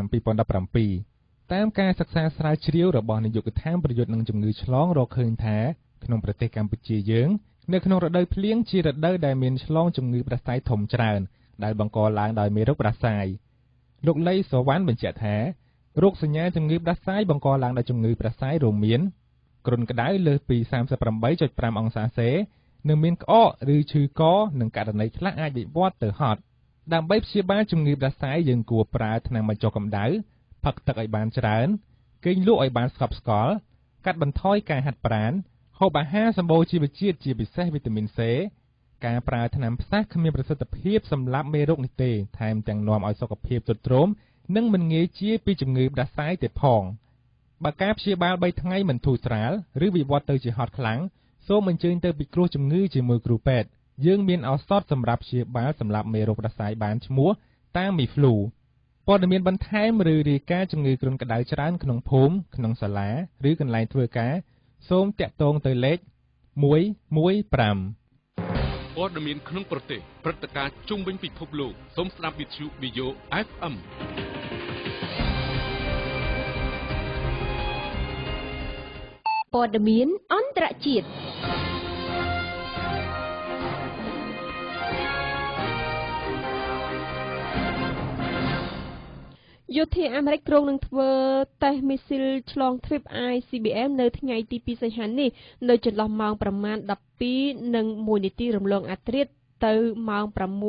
2017តាមការសិក្សាស្រាវជ្រាវរបស់នាយកដ្ឋានប្រយុទ្ធនឹងជំងឺឆ្លងរកឃើញថាក្នុងប្រទេសកម្ពុជាយើងនៅក្នុងរដូវភ្លៀងជារដូវដែលមានឆ្លងជំងឺផ្ដាសាយធំច្រើនដែលបង្កឡើងដោយមេរោគផ្ដាសាយលោកលីសវណ្ណបញ្ជាក់ថារោគសញ្ញាជំងឺផ្ដាសាយបង្កឡើងដោយជំងឺផ្ដាសាយរួមមានគ្រុនក្តៅលើសពី 38.5 អង្សាសេនិងមានក្អកឬឈឺកនិងករណីខ្លះអាចវិវត្តទៅហត់ដើម្បីព្យាបាលជំងឺផ្ដាសាយយើងគួរប្រើថ្នាំបញ្ចុះកម្ដៅផឹកទឹកឲ្យបានច្រើនគេងលក់ឲ្យបានស្កប់ស្កល់កាត់បន្ថយការហាត់ប្រាណហូបអាហារសម្បូរជីវជាតិជាពិសេសវីតាមីន C ការប្រើថ្នាំផ្សះគ្មានប្រសិទ្ធភាពសម្រាប់មេរោគនេះទេថែមទាំងនាំឲ្យសុខភាពទ្រុឌទ្រោមនិងមិនងាយជាពីជំងឺផ្ដាសាយទៀតផងបើការព្យាបាល3ថ្ងៃមិនធូរស្រាលឬវិវត្តទៅជាហត់ខ្លាំងសូមអញ្ជើញទៅពិគ្រោះជំងឺជាមួយគ្រូពេទ្យយើងមានឱសថសម្រាប់ព្យាបាលសម្រាប់មេរោគផ្ដាសាយបានឈ្មោះតាមីហ្វ្លូព័ត៌មានបន្ថែមឬរាយការណ៍ជំងឺគ្រុនក្តៅច្រើនក្នុងភូមិក្នុងសាលាឬកន្លែងធ្វើការសូមតាក់ទងទៅលេខ115 ព័ត៌មានក្នុងប្រទេសព្រឹត្តិការណ៍ជុំវិញពិភពលោកសូមស្ដាប់វិទ្យុ VO FM ព័ត៌មានអន្តរជាតិយោធាអាមេរិកគ្រោងនឹងធ្វើតេស្តមីស៊ីលឆ្លងទ្វីប ICBM នៅថ្ងៃទី2សីហានេះនៅចន្លោះម៉ោងប្រមាណ 12:01 នាទីរំលងអាធ្រាត្រទៅម៉ោង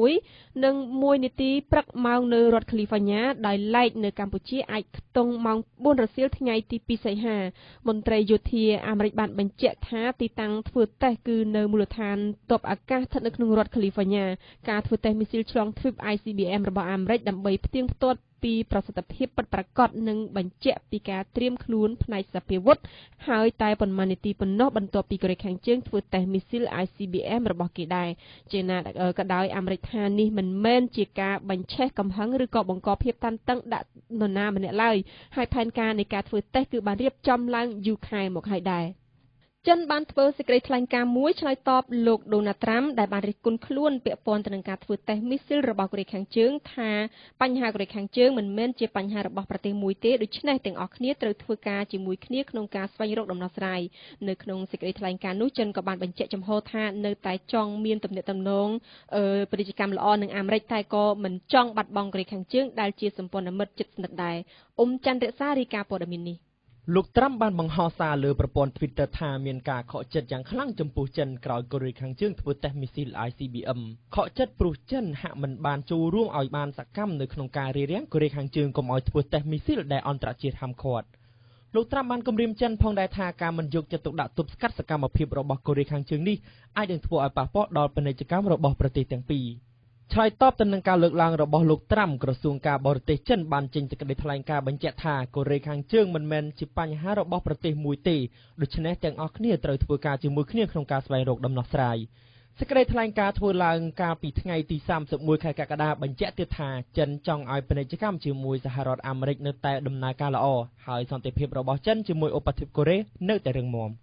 6:01 នាទីព្រឹកម៉ោងនៅរដ្ឋ California ដោយឡែកនៅកម្ពុជាអាចខ្ទង់ម៉ោង 4 រសៀលថ្ងៃទី2សីហាមន្ត្រីយោធាអាមេរិកបានបញ្ជាក់ថាទីតាំងធ្វើតេស្តគឺនៅមូលដ្ឋានទ័ពអាកាសស្ថិតនៅក្នុងរដ្ឋ California ការធ្វើតេស្តមីស៊ីលឆ្លងទ្វីប ICBM របស់អាមេរិកដើម្បីផ្ទៀងផ្ទាត់ពីប្រសិទ្ធភាពពិតប្រាកដនិងបញ្ជាក់ពីការត្រៀមខ្លួនផ្នែកសភាវុធហើយតែប៉ុន្មាននាទីប៉ុណ្ណោះបន្ទាប់ពីកូរ៉េខាងជើងធ្វើតេស្តមីស៊ីល ICBM របស់គេដែរជាណាក៏ដោយអាមេរិកថានេះមិនមែនជាការបញ្ឆេះកំហឹងឬក៏បង្កភាពតានតឹងដាក់នរណាម្នាក់ឡើយហើយផែនការនៃការធ្វើតេស្តគឺបានរៀបចំឡើងយូរខែមកហើយដែរចិនបានធ្វើសេចក្តីថ្លែងការណ៍មួយឆ្លើយតបលោកដូណាល់ត្រាំដែលបានរិះគន់ខ្លួនពាក់ព័ន្ធទៅនឹងការធ្វើតេស្តមីស៊ីលរបស់កូរ៉េខាងជើងថាបញ្ហាកូរ៉េខាងជើងមិនមែនជាបញ្ហារបស់ប្រទេសមួយទេដូច្នេះទាំងអស់គ្នាត្រូវធ្វើការជាមួយគ្នាក្នុងការស្វែងរកដំណោះស្រាយនៅក្នុងសេចក្តីថ្លែងការណ៍នោះចិនក៏បានបញ្ជាក់ចំហថានៅតែចង់មានទំនាក់ទំនងពាណិជ្ជកម្មល្អនឹងអាមេរិកតែក៏មិនចង់បាត់បង់កូរ៉េខាងជើងដែលជាសម្ព័ន្ធមិត្តជិតស្និទ្ធដែរច័ន្ទរក្សារាយការណ៍ព័ត៌មាននេះលោកត្រាំបានបង្ហោះសារលើប្រព័ន្ធ Twitter ថាមានការខកចិត្តយ៉ាងខ្លាំងចំពោះចិនក្រោយកូរ៉េខាងជើងធ្វើតេស្តមីស៊ីល ICBM ខកចិត្តព្រោះចិនហាក់មិនបានចូលរួមឲ្យបានសកម្មនៅក្នុងការរារាំងកូរ៉េខាងជើងកុំឲ្យធ្វើតេស្តមីស៊ីលដែលអន្តរជាតិហាមឃាត់លោកត្រាំបានគម្រាមចិនផងដែរថាការមិនយកចិត្តទុកដាក់ទប់ស្កាត់សកម្មភាពរបស់កូរ៉េខាងជើងនេះអាចនឹងធ្វើឲ្យប៉ះពាល់ដល់ពាណិជ្ជកម្មរបស់ប្រទេសទាំងពីរឆ្លើយតបទៅនឹងការលើកឡើងរបស់លោកត្រាំក្រសួងការបរទេសចិនបានចេញសេចក្តីថ្លែងការណ៍បញ្ជាក់ថាកូរ៉េខាងជើងមិនមែនជាបញ្ហារបស់ប្រទេសមួយទេដូច្នេះទាំងអស់គ្នាត្រូវធ្វើការជាមួយគ្នាក្នុងការស្វែងរកដំណោះស្រាយសេចក្តីថ្លែងការណ៍ធ្វើឡើងកាលពីថ្ងៃទី31ខែកក្កដាបញ្ជាក់ទៀតថាចិនចង់ឲ្យពាណិជ្ជកម្មជាមួយសហរដ្ឋអាមេរិកនៅតែដំណើរការល្អហើយសន្តិភាពរបស់ចិនជាមួយឧបទ្វីបកូរ៉េនៅតែរឹងមាំ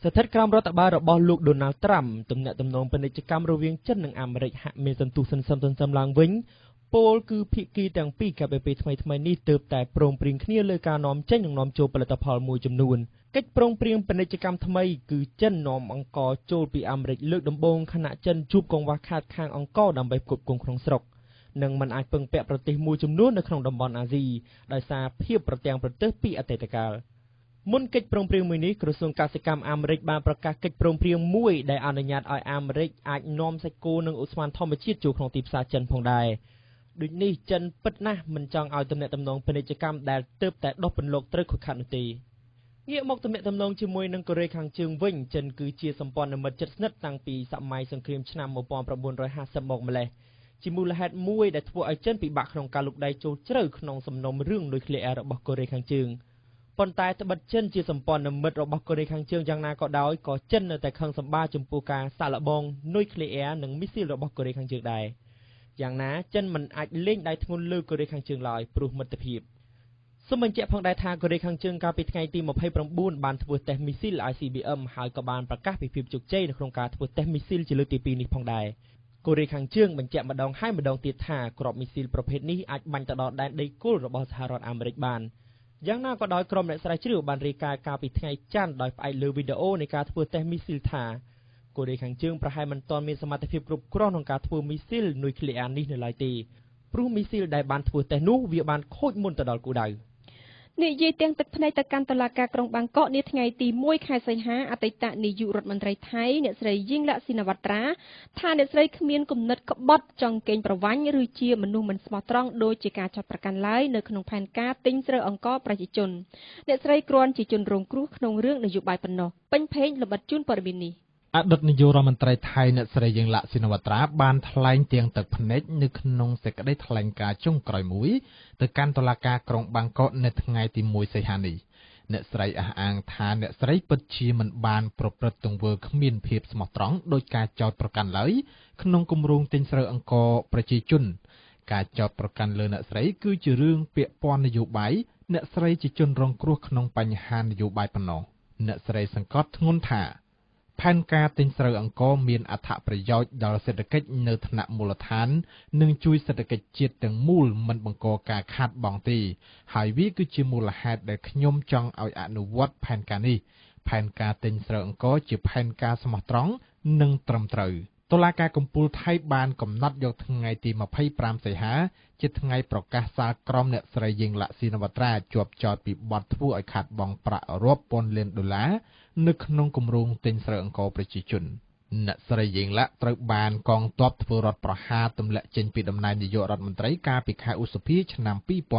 ស្ថិតក្រោមរដ្ឋបាលរបស់លោក Donald Trump ទំនាក់ទំនងពាណិជ្ជកម្មរវាងចិននិងអាមេរិកហាក់មានសន្ទុះសន្សឹមឡើងវិញពលគឺភាគីទាំងពីរកាលពីពេលថ្មីនេះទើបតែព្រមព្រៀងគ្នាលើការនាំចេញនិងនាំចូលផលិតផលមួយចំនួនកិច្ចព្រមព្រៀងពាណិជ្ជកម្មថ្មីគឺចិននាំអង្ករចូលពីអាមេរិកលើកដំបូងខណៈចិនជួបកង្វះខាតខាងអង្ករដើម្បីផ្គត់ផ្គង់ក្នុងស្រុកនិងមិនអាចពឹងពាក់ប្រទេសមួយចំនួននៅក្នុងតំបន់អាស៊ីដោយសារភាពប្រទាំងប្រទេសពីអតីតកាលមុនកិច្ចព្រមព្រៀងមួយនេះក្រសួងកសិកម្មអាមេរិកបានប្រកាសកិច្ចព្រមព្រៀងមួយដែលអនុញ្ញាតឲ្យអាមេរិកអាចនាំសាច់គោនិងឧស្ម័នធម្មជាតិចូលក្នុងទីផ្សារចិនផងដែរដូចនេះចិនពិតណាស់មិនចង់ឲ្យទំនាក់ទំនងពាណិជ្ជកម្មដែលទើបតែដុសពន្លកត្រូវខូចខាតនោះទេងាកមកទំនាក់ទំនងជាមួយនឹងកូរ៉េខាងជើងវិញចិនគឺជាសម្ព័ន្ធមិត្តជិតស្និទ្ធតាំងពីសម័យសង្គ្រាមឆ្នាំ1950មកម្លេះជាមូលហេតុមួយដែលធ្វើឲ្យចិនពិបាកក្នុងការលូកដៃចូលជ្រៅក្នុងសំណុំរឿងនុយក្លេអ៊ែររបស់កូរ៉េខាងជើងប៉ុន្តែត្បិតចិនជាសម្ព័ន្ធមិត្តរបស់កូរ៉េខាងជើងយ៉ាងណាក៏ដោយក៏ចិននៅតែខឹងសម្បាចំពោះការសាកល្បងនុយក្លេអ៊ែរនិងមីស៊ីលរបស់កូរ៉េខាងជើងដែរយ៉ាងណាចិនមិនអាចលេងដៃធ្ងន់លើកូរ៉េខាងជើងឡើយព្រោះមិត្តភាពសូមបញ្ជាក់ផងដែរថាកូរ៉េខាងជើងកាលពីថ្ងៃទី29បានធ្វើតេស្តមីស៊ីល ICBM ហើយក៏បានប្រកាសពីភាពជោគជ័យនៅក្នុងការធ្វើតេស្តមីស៊ីលជាលើកទី2នេះផងដែរកូរ៉េខាងជើងបញ្ជាក់ម្ដងហើយម្ដងទៀតថាគ្រាប់មីស៊ីលប្រភេទនេះអាចបាញ់ទៅដល់ដែនដីគោលរបស់សហរដ្ឋអាមេរិកបានយ៉ាងណាក៏ដោយក្រុមអ្នកស្រាវជ្រាវបានរាយការណ៍កាលពីថ្ងៃច័ន្ទដោយផ្អែកលើវីដេអូនៃការធ្វើតេស្តមីស៊ីលថាកូរ៉េខាងជើងប្រហែលមិនទាន់មានសមត្ថភាពគ្រប់គ្រាន់ក្នុងការធ្វើមីស៊ីលនុយក្លេអ៊ែរនេះនៅឡើយទេព្រោះមីស៊ីលដែលបានធ្វើតេស្តនោះវាបានខូចមុនទៅដល់គោលដៅនិយាយទាំងទឹកភ្នែកទៅកាន់តុលាការក្រុងបាងកកនាថ្ងៃទី1ខែសីហាអតីតនាយករដ្ឋមន្ត្រីថៃអ្នកស្រីយីងឡាក់ស៊ីណាវ៉ាត្រាថាអ្នកស្រីគ្មានគំនិតក្បត់ចង់កេងប្រវ័ញ្ចឬជាមនុស្សមិនស្មោះត្រង់ដោយជាការចាត់ប្រកាន់ឡើយនៅក្នុងផែនការទិញស្រូវអង្ករប្រជាជនអ្នកស្រីគ្រាន់ជាជនរងគ្រោះក្នុងរឿងនយោបាយប៉ុណ្ណោះពេញភេងល្បិតជូនព័ត៌មាននេះអតីតនាយករដ្ឋមន្ត្រីថៃអ្នកស្រីយីងឡាក់ស៊ីណាវ៉ាត្រាបានថ្លែងទាំងទឹកភ្នែកនៅក្នុងសេចក្តីថ្លែងការណ៍ចុងក្រោយមួយទៅកាន់តុលាការក្រុងបាងកកនៅថ្ងៃទី1សីហានេះអ្នកស្រីអះអាងថាអ្នកស្រីពិតជាមិនបានប្រព្រឹត្តទង្វើគ្មានភាពស្មោះត្រង់ដោយការចោទប្រកាន់ឡើយក្នុងគម្រោងទិញស្រូវអង្ករប្រជាជនការចោទប្រកាន់លើអ្នកស្រីគឺជារឿងពាក់ព័ន្ធនយោបាយអ្នកស្រីជាជនរងគ្រោះក្នុងបញ្ហានយោបាយប៉ុណ្ណោះអ្នកស្រីសង្កត់ធ្ងន់ថាផែនការទិញស្រូវអង្ករមានអត្ថប្រយោជន៍ដល់សេដ្ឋកិច្ចនៅថ្នាក់មូលដ្ឋាននិងជួយសេដ្ឋកិច្ចជាតិទាំងមូលមិនបង្កការខាតបង់ទេហើយវាគឺជាមូលហេតុដែលខ្ញុំចង់ឲ្យអនុវត្តផែនការនេះផែនការទិញស្រូវអង្ករជាផែនការស្មោះត្រង់និងត្រឹមត្រូវតុលាការកំពូលថៃបានកំណត់យកថ្ងៃទី25សីហាជាថ្ងៃប្រកាសសាលក្រមអ្នកស្រីយីងឡាក់ស៊ីណាវ៉ាត្រាជាប់ចោទពីបទធ្វើឲ្យខាតបង់ប្រាក់រាប់ពាន់លានដុល្លារនៅក្នុងគម្រោងទិញស្រូវអង្ករប្រជាជនអ្នកស្រីយីងឡាក់ត្រូវបានកងទ័ពធ្វើរដ្ឋប្រហារទម្លាក់ចេញពីតំណែងនាយករដ្ឋមន្ត្រីកាលពីខែឧសភាឆ្នាំ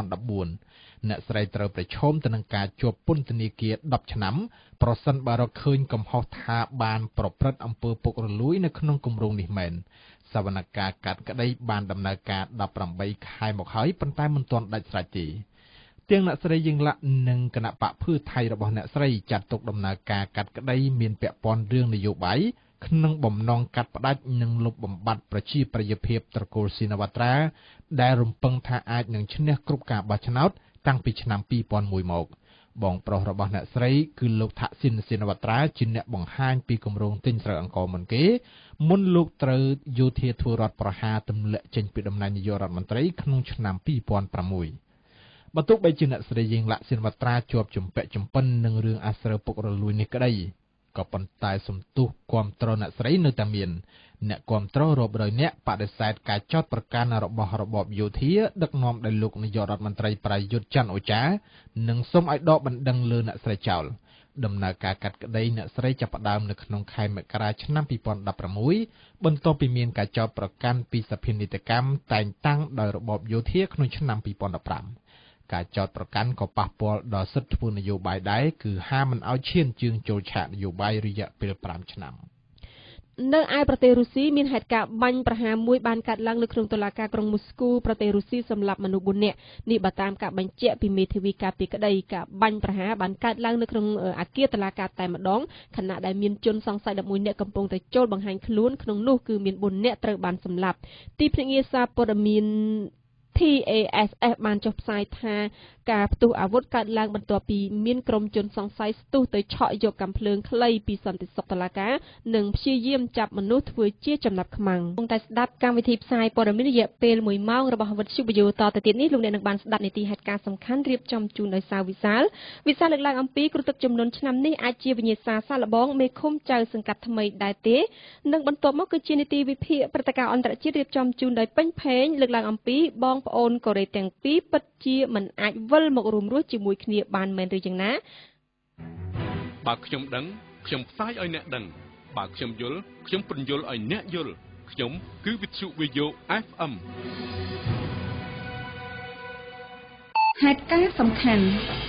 2014អ្នកស្រីត្រូវប្រឈមទៅនឹងការជាប់ពន្ធនាគារ10ឆ្នាំប្រសិនបើរកឃើញកំហុសថាបានប្រព្រឹត្តអំពើពុករលួយនៅក្នុងគម្រោងនេះមែនសវនកម្មកាត់ក្តីបានដំណើរការ18ខែមកហើយប៉ុន្តែមិនទាន់ដាច់ស្រេចទេទាំងអ្នកស្រីយីងឡាក់និងគណៈបកភឿថៃរបស់អ្នកស្រីចាត់ទុកដំណើរការកាត់ក្តីមានពាក់ព័ន្ធរឿងនយោបាយក្នុងបំណងកាត់ផ្តាច់និងលុបបំបាត់ប្រជាប្រិយភាពត្រកូលស៊ីណាវ៉ាត្រាដែលរំពឹងថាអាចនឹងឈ្នះគ្រប់ការបោះឆ្នោតតាំងពីឆ្នាំ2001មកបងប្រុសរបស់អ្នកស្រីគឺលោកថាក់ស៊ីនស៊ីណាវ៉ាត្រាជាអ្នកបង្ហាញពីគម្រោងទិញស្រូវអង្ករមុនគេមុនលោកត្រូវយោធាធ្វើរដ្ឋប្រហារទម្លាក់ចេញពីតំណែងនាយករដ្ឋមន្ត្រីក្នុងឆ្នាំ2006បើទោះបីជាអ្នកស្រីយីងឡាក់ស៊ីនវ៉ាត្រាជាប់ជំពាក់ជំពិននឹងរឿងអាស្រូវពុករលួយនេះក្តីក៏ប៉ុន្តែសំទុះគាំទ្រអ្នកស្រីនៅតែមានអ្នកគាំទ្ររាប់រយនាក់បដិសេធការចោទប្រកាន់របស់របបយោធាដឹកនាំដោយលោកនាយករដ្ឋមន្ត្រីប្រយុទ្ធច័ន្ទអូចានិងសូមឲ្យដកបណ្ដឹងលើអ្នកស្រីចោលដំណើរការកាត់ក្តីអ្នកស្រីចាប់ផ្ដើមនៅក្នុងខែមករាឆ្នាំ2016បន្ទាប់ពីមានការចោទប្រកាន់ពីសភានីតិកម្មតែងតាំងដោយរបបយោធាក្នុងឆ្នាំ2015ការចោទប្រកាន់ក៏ប៉ះពាល់ដល់សិទ្ធិធ្វើនយោបាយដែរគឺហាមមិនឲ្យឈានជើងចូលឆាកនយោបាយរយៈពេល5ឆ្នាំនៅឯប្រទេសរុស្ស៊ីមានហេតុការណ៍បាញ់ប្រហារមួយបានកើតឡើងនៅក្នុងតុលាការក្រុងមូស្គូប្រទេសរុស្ស៊ីសម្លាប់មនុស្ស4នាក់នេះបើតាមការបញ្ជាក់ពីមេធាវីការពីក្តីការបាញ់ប្រហារបានកើតឡើងនៅក្នុងអគារតុលាការតែម្ដងខណៈដែលមានជនសង្ស័យ11នាក់កំពុងតែចូលបង្ហាញខ្លួនក្នុងនោះគឺមាន4នាក់ត្រូវបានសម្លាប់ទីភ្នាក់ងារសារព័ត៌មាន TASS បានចុះផ្សាយថាការផ្ទុះអាវុធកើតឡើងបន្ទាប់ពីមានក្រុមជនសង្ស័យស្ទុះទៅឆក់យកកាំភ្លើងខ្លីពីសន្តិសុខតុលាការនិងព្យាយាមចាប់មនុស្សធ្វើជាចំណាប់ខ្មាំងតែស្ដាប់កម្មវិធីផ្សាយព័ត៌មានរយៈពេល1ម៉ោងរបស់វិទ្យុវិទ្យុតទៅទៀតនេះលោកអ្នកនឹងបានស្ដាប់នីតិហេតុការណ៍សំខាន់រៀបចំជូនដោយសាវិសាលលើកឡើងអំពីគ្រោះទឹកជំនន់ឆ្នាំនេះអាចជាវិញ្ញាសាសាឡបងមេឃុំចៅសង្កាត់ថ្មីដែរទេនិងបន្ទាប់មកគឺជានីតិវិភាគព្រឹត្តិការណ៍អន្តរជាតិរៀបចំជូនដោយពេញផេងលើកឡើងអំពីបងប្អូនកូរ៉េទាំងពីរពិតជាមិនអាចវិលមករួមរស់ជាមួយគ្នាបានមែនឬយ៉ាងណាបើខ្ញុំដឹងខ្ញុំផ្សាយឲ្យអ្នកដឹងបើខ្ញុំយល់ខ្ញុំពន្យល់ឲ្យអ្នកយល់ខ្ញុំគឺវិទ្យុវិទ្យុ FM ហេតុការណ៍សំខាន់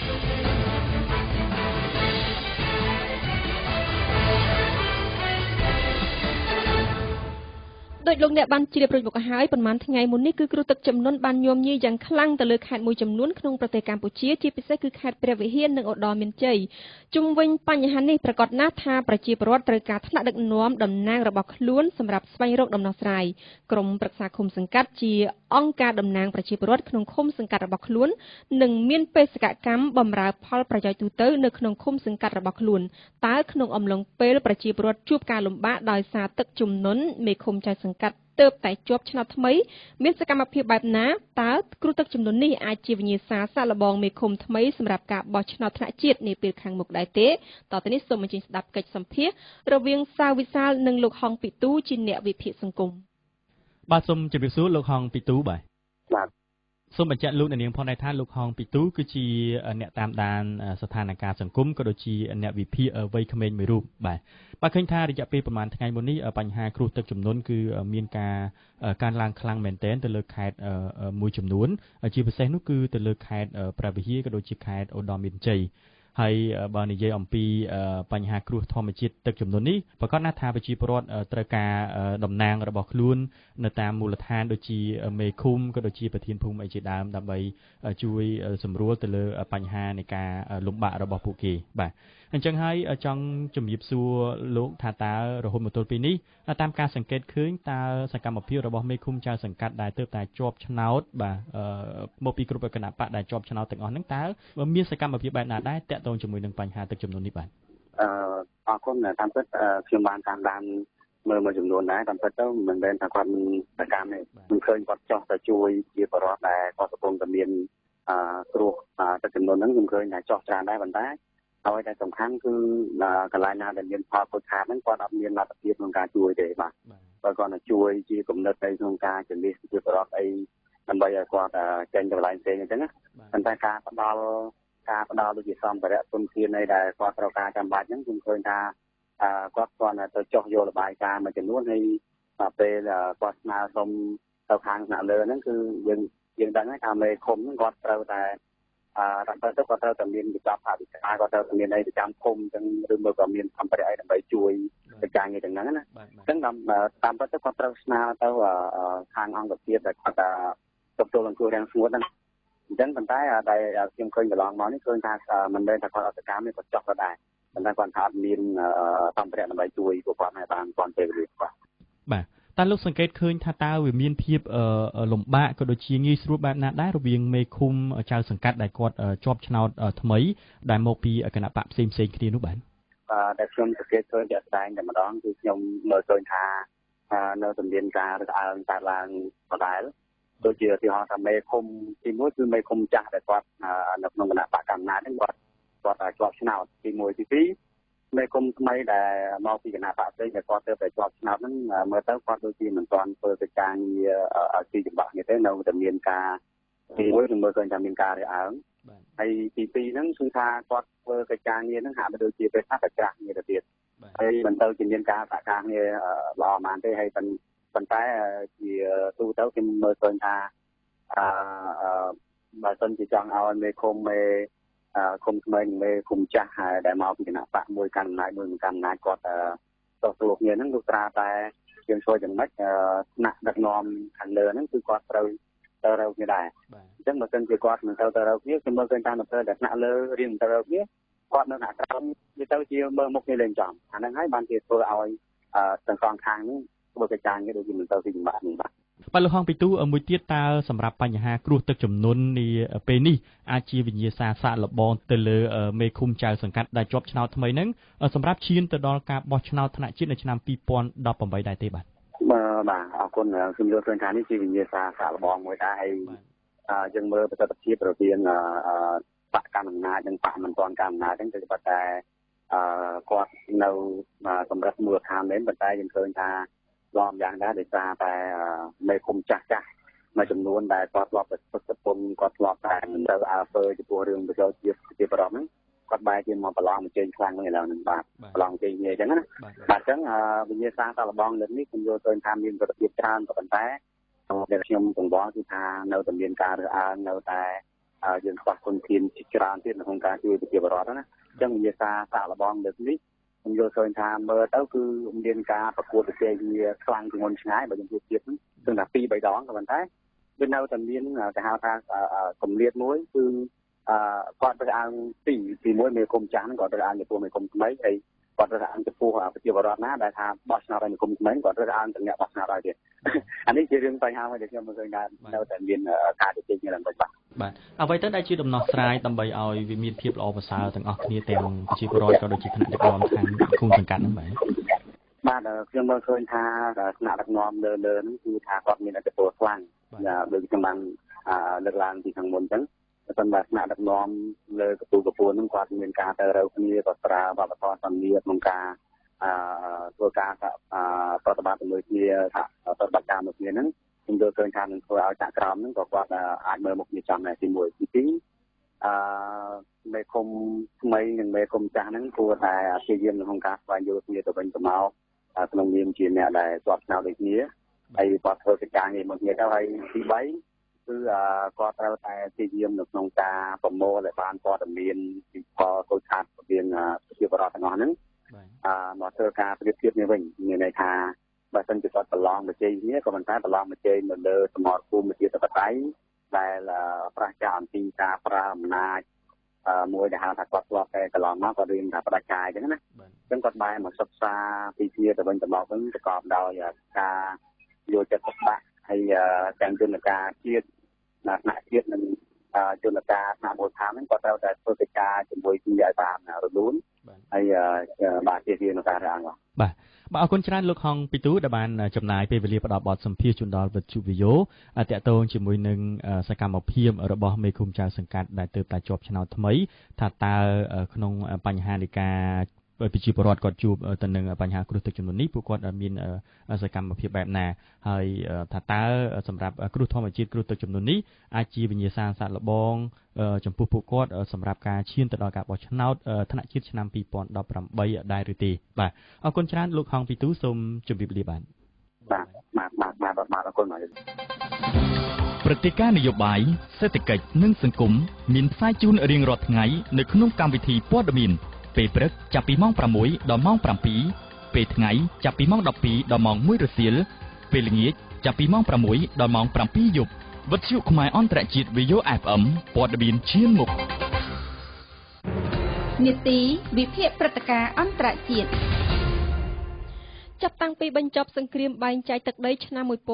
ដោយលោកអ្នកបានជ្រាបរួចមកហើយប៉ុន្មានថ្ងៃមុននេះគឺគ្រោះទឹកជំនន់បានញោមញីយ៉ាងខ្លាំងទៅលើខេត្តមួយចំនួនក្នុងប្រទេសកម្ពុជាជាពិសេសគឺខេត្តព្រះវិហារនិងឧត្តរមានជ័យជុំវិញបញ្ហានេះប្រកាសណាស់ថាប្រជាពលរដ្ឋត្រូវការថ្នាក់ដឹកនាំតំណាងរបស់ខ្លួនសម្រាប់ស្វែងរកដំណោះស្រាយក្រមប្រឹក្សាឃុំសង្កាត់ជាអង្គការតំណាងប្រជាពលរដ្ឋក្នុងឃុំសង្កាត់របស់ខ្លួននិងមានបេសកកម្មបម្រើផលប្រយោជន៍ទូទៅនៅក្នុងឃុំសង្កាត់របស់ខ្លួនតើក្នុងអំឡុងពេលប្រជាពលរដ្ឋជួបការលំបាកដោយសារទឹកជំនន់មេឃុំចៅសង្កាត់ទើបតែជាប់ឆ្នោតថ្មីមានសកម្មភាពបែបណាតើគ្រោះទឹកជំនន់នេះអាចជាវិញ្ញាសាសាឡបងមេឃុំថ្មីសម្រាប់ការបោះឆ្នោតថ្នាក់ជាតិនាពេលខាងមុខដែរទេតទៅនេះសូមអញ្ជើញស្ដាប់កិច្ចសម្ភាសន៍រវាងសាវិសាលនិងលោកហុងពីទូជាអ្នកវិភាគសង្គមបាទសូមជម្រាបសួរលោកហុងពីទូបាទសូមបញ្ជាក់លោកអ្នកនាងផងដែរថាលោកហុងពីទូគឺជាអ្នកតាមដានស្ថានភាពសង្គមក៏ដូចជាអ្នកវិភាគវ័យក្មេងមួយរូបបាទឃើញថារយៈពេលប្រហែលថ្ងៃមុននេះបញ្ហាគ្រោះទឹកជំនន់គឺមានការកើនឡើងខ្លាំងមែនទែនទៅលើខេត្តមួយចំនួនជាពិសេសនោះគឺទៅលើខេត្តព្រះវិហារក៏ដូចជាខេត្តឧត្តរមានជ័យហើយបើនិយាយអំពីបញ្ហាគ្រោះធម្មជាតិទឹកជំនន់នេះប្រកាសណាស់ថាប្រជាពលរដ្ឋត្រូវការតំណាងរបស់ខ្លួននៅតាមមូលដ្ឋានដូចជាមេឃុំក៏ដូចជាប្រធានភូមិអីជាដើមដើម្បីជួយសម្រួលទៅលើបញ្ហានៃការលំបាករបស់ពួកគេបាទអញ្ចឹងហើយចង់ជំរាបសួរលោកថាតើរហូតមកទល់ពេលនេះតាមការសង្កេតឃើញតើសកម្មភាពរបស់មេឃុំចៅសង្កាត់ដែលទើបតែជាប់ឆ្នោតបាទមកពីគ្រប់គណៈបកដែលជាប់ឆ្នោតទាំងអស់ហ្នឹងតើមានសកម្មភាពបែបណាដែរតាក់ទងជាមួយនឹងបញ្ហាទឹកជំនន់នេះបាទអរគុណតាមពិតខ្ញុំបានតាមដានមើលមួយចំនួនដែរតាមពិតទៅមិនមែនថាគាត់មានសកម្មទេមិនឃើញគាត់ចោះទៅជួយជាបរិបទដែលគាត់កំពុងតែមានគ្រោះទឹកជំនន់ហ្នឹងខ្ញុំឃើញថាចោះច្រើនដែរប៉ុន្តែហើយតែសំខាន់គឺកន្លែងណាដែលមានផលខូចខាតហ្នឹងគាត់អត់មានលទ្ធភាពក្នុងការជួយទេបាទបើគាត់ទៅជួយជាគំនិតអីក្នុងការជំនះជាបរិបទអីដើម្បីឲ្យគាត់ចេញទៅកន្លែងផ្សេងអញ្ចឹងណាប៉ុន្តែការផ្ដល់ដូចជាសម្ភារៈទុនធានអីដែលគាត់ត្រូវការចាំបាច់ហ្នឹងខ្ញុំឃើញថាគាត់ទៅចោះយករបាយការណ៍មួយចំនួនហើយពេលគាត់ស្នើសុំទៅខាងថ្នាក់លើហ្នឹងគឺយើងដឹងហើយថាមេឃុំហ្នឹងគាត់ត្រូវតែរដ្ឋបាលទៅគាត់ត្រូវតែមានវិក័បអភិការគាត់ត្រូវតែមានអីប្រចាំភូមិចឹងឬមកក៏មានសម្ភារៈអីដើម្បីជួយកិច្ចការងារទាំងហ្នឹងណាអញ្ចឹងតាមពិតទៅគាត់ត្រូវស្នើទៅខាងអង្គភាពដែលគាត់ទទួលអង្គរាំងស្ងួតហ្នឹងអញ្ចឹងប៉ុន្តែដែលខ្ញុំឃើញកន្លងមកនេះឃើញថាមិនមែនថាគាត់អត់សកម្មទេគាត់ចោះទៅដែរប៉ុន្តែគាត់ថាអត់មានសម្ភារៈដើម្បីជួយពួកគាត់ឲ្យបានទាន់ពេលវេលាបាទតើលោកសង្កេតឃើញថាតើវាមានភាពលំបាកក៏ដូចជាងាយស្រួលបែបណាដែររវាងមេឃុំចៅសង្កាត់ដែលគាត់ជាប់ឆ្នោតថ្មីដែលមកពីគណៈបកផ្សេងគ្នានោះបាទតែខ្ញុំសង្កេតឃើញជាក់ស្ដែងតែម្ដងគឺខ្ញុំមើលឃើញថានៅសម្ដែងការរកអើងកើតឡើងដដែលដូចជាឧទាហរណ៍ថាមេឃុំទី1គឺមេឃុំចាស់ដែលគាត់នៅក្នុងគណៈបកកម្មាធិការហ្នឹងគាត់ជាប់ឆ្នោតទី1ទី2មេឃុំថ្មីដែលមកពីគណៈបកផ្សេងដែលគាត់ទៅតែជាប់ឆ្នោតហ្នឹងមើលទៅគាត់ដូចជាមិនទាន់ធ្វើកិច្ចការងារឲ្យទីចម្បាក់នេះទេនៅតែមានការទី1គឺមើលឃើញថាមានការរើសអើងហើយទី2ហ្នឹងគឺថាគាត់ធ្វើកិច្ចការងារហ្នឹងហាក់ដូចជាពេលថាប្រចាំងារទៅទៀតហើយមិនទៅជាមានការសហការងារល្អប៉ុន្មានទេហើយប៉ុន្តែជាទូទៅខ្ញុំមើលឃើញថាបើសិនជាចង់ឲ្យមេឃុំគុំថ្មីមេគុំចាស់ដែលមកពីគណៈបកមួយកាន់អំណាចមួយកាន់អំណាចគាត់តោះទោះគ្នាហ្នឹងលុះត្រាតែយើងធ្វើយ៉ាងម៉េចថ្នាក់ដឹកនាំខាងលើហ្នឹងគឺគាត់ត្រូវទៅរកគ្នាដែរអញ្ចឹងបើសិនជាគាត់មិនទៅរកគ្នាខ្ញុំមើលឃើញតាមទៅតែថ្នាក់លើរៀនទៅរកគ្នាគាត់នៅថ្នាក់ក្រោមវាទៅជាមើលមុខគ្នាលេងចំអាហ្នឹងហើយបានជាធ្វើឲ្យទាំងសងខាងហ្នឹងធ្វើកិច្ចការងារដូចជាមិនទៅទីចម្បាក់នេះបាទបាទលោកហងពីទូមួយទៀតតើសម្រាប់បញ្ហាគ្រោះទឹកជំនន់នេះពេលនេះអាចជាវិញ្ញាសាសាកល្បងទៅលើមេឃុំចៅសង្កាត់ដែលជាប់ឆ្នោតថ្មីហ្នឹងសម្រាប់ឈានទៅដល់ការបោះឆ្នោតថ្នាក់ជាតិនៅឆ្នាំ2018ដែរទេបាទបាទអរគុណខ្ញុំយល់ឃើញថានេះជាវិញ្ញាសាសាកល្បងមួយដែរហើយយើងមើលប្រសិទ្ធភាពរវាងបកកម្មអំណាចនិងបកមិនទាន់កម្មអំណាចហ្នឹងគឺប៉ុន្តែគាត់នៅកម្រិតមូលដ្ឋានមែនប៉ុន្តែយើងឃើញថាឡំយ៉ាងដែរដោយសារតែមេឃុំចាស់មួយចំនួនដែលគាត់ធ្លាប់ប្រសិទ្ធពន្ធគាត់ធ្លាប់តែមិនទៅអើពើចំពោះរឿងប្រជាជាតិបរំហ្នឹងគាត់បែរជាមកប្រឡងជើងខ្លាំងហ្នឹងឥឡូវហ្នឹងបាទប្រឡងជើងនេះអញ្ចឹងណាបាទអញ្ចឹងវិញ្ញាសាសាកល្បងលើកនេះខ្ញុំយល់ឃើញថាមានប្រតិបត្តិច្រើនក៏ប៉ុន្តែដែលខ្ញុំកង្វល់គឺថានៅតែមានការរើសអើងនៅតែយើងខ្វះគុណធានជាច្រើនទៀតក្នុងការជួយប្រជាពលរដ្ឋណាអញ្ចឹងវិញ្ញាសាសាកល្បងលើកនេះខ្ញុំយល់ឃើញថាមើលទៅគឺមានការប្រកួតប្រជែងវាខ្លាំងជាងមុនឆ្ងាយបើយើងជួបទៀតហ្នឹងគឺថា 2-3 ដងក៏ប៉ុន្តែវានៅតែមានគេហៅថាគម្លាតមួយគឺគាត់ទៅអាងទីមួយមេគុំចាស់ហ្នឹងគាត់ទៅអាងចំពោះមេគុំថ្មីហើយគាត់ទៅអាងចំពោះប្រជាពលរដ្ឋណាដែលថាបោះឆ្នោតឲ្យមេគុំថ្មីគាត់ទៅអាងទាំងអ្នកបោះឆ្នោតឲ្យទៀតអានេះជារឿងបញ្ហាមួយដែលខ្ញុំមើលឃើញថានៅតែមានការជជែកគ្នាឡើងវិញបាទអ្វីទៅដែលជាដំណោះស្រាយដើម្បីឲ្យវាមានភាពល្អប្រសើរទាំងអស់គ្នាទាំងប្រជាពលរដ្ឋក៏ដូចជាគណៈដឹកនាំខាងឃុំសង្កាត់ហ្នឹងបាទខ្ញុំមើលឃើញថាគណៈដឹកនាំលើហ្នឹងគឺថាគាត់មានឥទ្ធិពលខ្លាំងដូចខ្ញុំបានលើកឡើងពីខាងមុនអញ្ចឹងប៉ុន្តែថ្នាក់ដឹកនាំលើកពូហ្នឹងគាត់មានការទៅរើគ្នាក៏ប្រើវប្បធម៌សន្តិភាពក្នុងការធ្វើការប្រតិបត្តិជាមួយគ្នាថាប្រតិបត្តិការមួយគ្នាហ្នឹងខ្ញុំយល់ឃើញថានឹងធ្វើឲ្យចាក់ក្រមហ្នឹងក៏គាត់អាចមើលមុខគ្នាចំដែរទី1ទី2មេឃុំថ្មីនិងមេឃុំចាស់ហ្នឹងគួរតែព្យាយាមក្នុងការស្វែងយល់គ្នាទៅវិញទៅមកក្នុងនាមជាអ្នកដែលជាប់ឆ្នោតដូចគ្នាហើយគាត់ធ្វើកិច្ចការងារមួយគ្នាទៅហើយទី3គឺគាត់ត្រូវតែព្យាយាមនៅក្នុងការប្រមូលឲ្យបានព័ត៌មានពីផលខូចខាតរវាងប្រជាពលរដ្ឋទាំងអស់ហ្នឹងមកធ្វើការប្រៀបធៀបនេះវិញមានន័យថាបើសិនជាគាត់ប្រឡងប្រជែងគ្នាក៏ប៉ុន្តែប្រឡងប្រជែងនៅលើសមរភូមិប្រជាធិបតេយ្យដែលប្រឆាំងអំពីការប្រើអំណាចមួយដែលហៅថាគាត់ធ្លាប់តែកន្លងមកគាត់រៀនថាផ្ដាច់ការអញ្ចឹងណាអញ្ចឹងគាត់បែរមកសិក្សាពីគ្នាទៅវិញទៅមកវិញប្រកបដោយការយកចិត្តទុកដាក់ហើយទាំងយន្តការជាតិថ្នាក់ជាតិនិងយន្តការថ្នាក់មូលដ្ឋានហ្នឹងគាត់ត្រូវតែធ្វើកិច្ចការជាមួយគ្នាឲ្យបានរលូនហើយបាទជាជាក្នុងការរាំងបាទអរគុណច្រើនលោកហងពីទូដែលបានចំណាយពេលវេលាផ្ដល់បទសម្ភាសន៍ជូនដល់វិទ្យុវីយ៉ូតាក់ទងជាមួយនឹងសកម្មភាពរបស់មេឃុំចៅសង្កាត់ដែលទើបតែជាប់ឆ្នោតថ្មីថាតើក្នុងបញ្ហានៃការប្រជាពលរដ្ឋគាត់ជួបទៅនឹងបញ្ហាគ្រោះទឹកជំនន់នេះពួកគាត់មានសកម្មភាពបែបណាហើយថាតើសម្រាប់គ្រោះធម្មជាតិគ្រោះទឹកជំនន់នេះអាចជាវិញ្ញាសាសាកល្បងចំពោះពួកគាត់សម្រាប់ការឈានទៅដល់ការបោះឆ្នោតថ្នាក់ជាតិឆ្នាំ2018ដែរឬទេបាទអរគុណច្រើនលោកហងពីទូសូមជម្រាបលាបាទអរគុណមកព្រឹត្តិការណ៍នយោបាយសេដ្ឋកិច្ចនិងសង្គមមានផ្សាយជូនរៀងរាល់ថ្ងៃនៅក្នុងកម្មវិធីព័ត៌មានពេលព្រឹកចាប់ពីម៉ោង6ដល់ម៉ោង7ពេលថ្ងៃចាប់ពីម៉ោង12ដល់ម៉ោង1រសៀលពេលល្ងាចចាប់ពីម៉ោង6ដល់ម៉ោង7យប់វិទ្យុខ្មែរអន្តរជាតិ VO FM ព័ត៌មានឈានមុខនីតិវិភាគព្រឹត្តិការណ៍អន្តរជាតិចាប់តាំងពីបញ្ចប់សង្គ្រាមបែងចែកទឹកដីឆ្នាំ1950-1953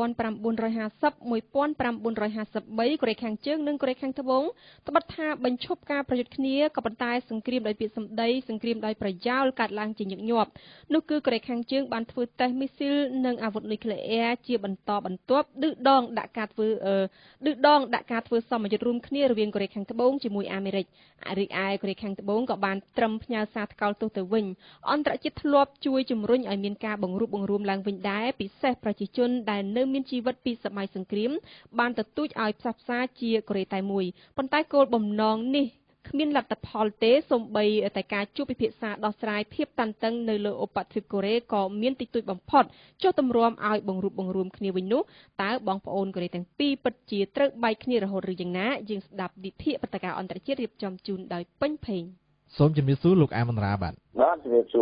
កូរ៉េខាងជើងនិងកូរ៉េខាងត្បូងត្បិតថាបញ្ឈប់ការប្រយុទ្ធគ្នាក៏ប៉ុន្តែសង្គ្រាមដោយពាក្យសម្ដីសង្គ្រាមដោយប្រយោលកើតឡើងជាញឹកញាប់នោះគឺកូរ៉េខាងជើងបានធ្វើតេស្តមីស៊ីលនិងអាវុធនុយក្លេអ៊ែរជាបន្តបន្ទាប់ឌឺដងដាក់ការធ្វើសមយុទ្ធរួមគ្នារវាងកូរ៉េខាងត្បូងជាមួយអាមេរិករីឯកូរ៉េខាងត្បូងក៏បានត្រឹមផ្ញើសារថ្កោលទោសទៅវិញអន្តរជាតិធ្លាប់ជួយជំរុញឲ្យមានការបង្រួមឡើងវិញដែរពិសេសប្រជាជនដែលនៅមានជីវិតពីសម័យសង្គ្រាមបានទទូចឲ្យផ្សះផ្សាជាកូរ៉េតែមួយប៉ុន្តែគោលបំណងនេះគ្មានលទ្ធផលទេសូម្បីតែការជួបពិភាក្សាដោះស្រាយភាពតានតឹងនៅលើឧបទ្វីបកូរ៉េក៏មានតិចតួចបំផុតចុះទម្រាំឲ្យបង្រួមគ្នាវិញនោះតើបងប្អូនកូរ៉េទាំងពីរពិតជាត្រូវបែកគ្នារហូតឬយ៉ាងណាយើងស្ដាប់វិភាគព្រឹត្តិការណ៍អន្តរជាតិរៀបចំជូនដោយពេញភេងសូមជំរាបសួរលោកអាមនរាបាទជំរាបសួរ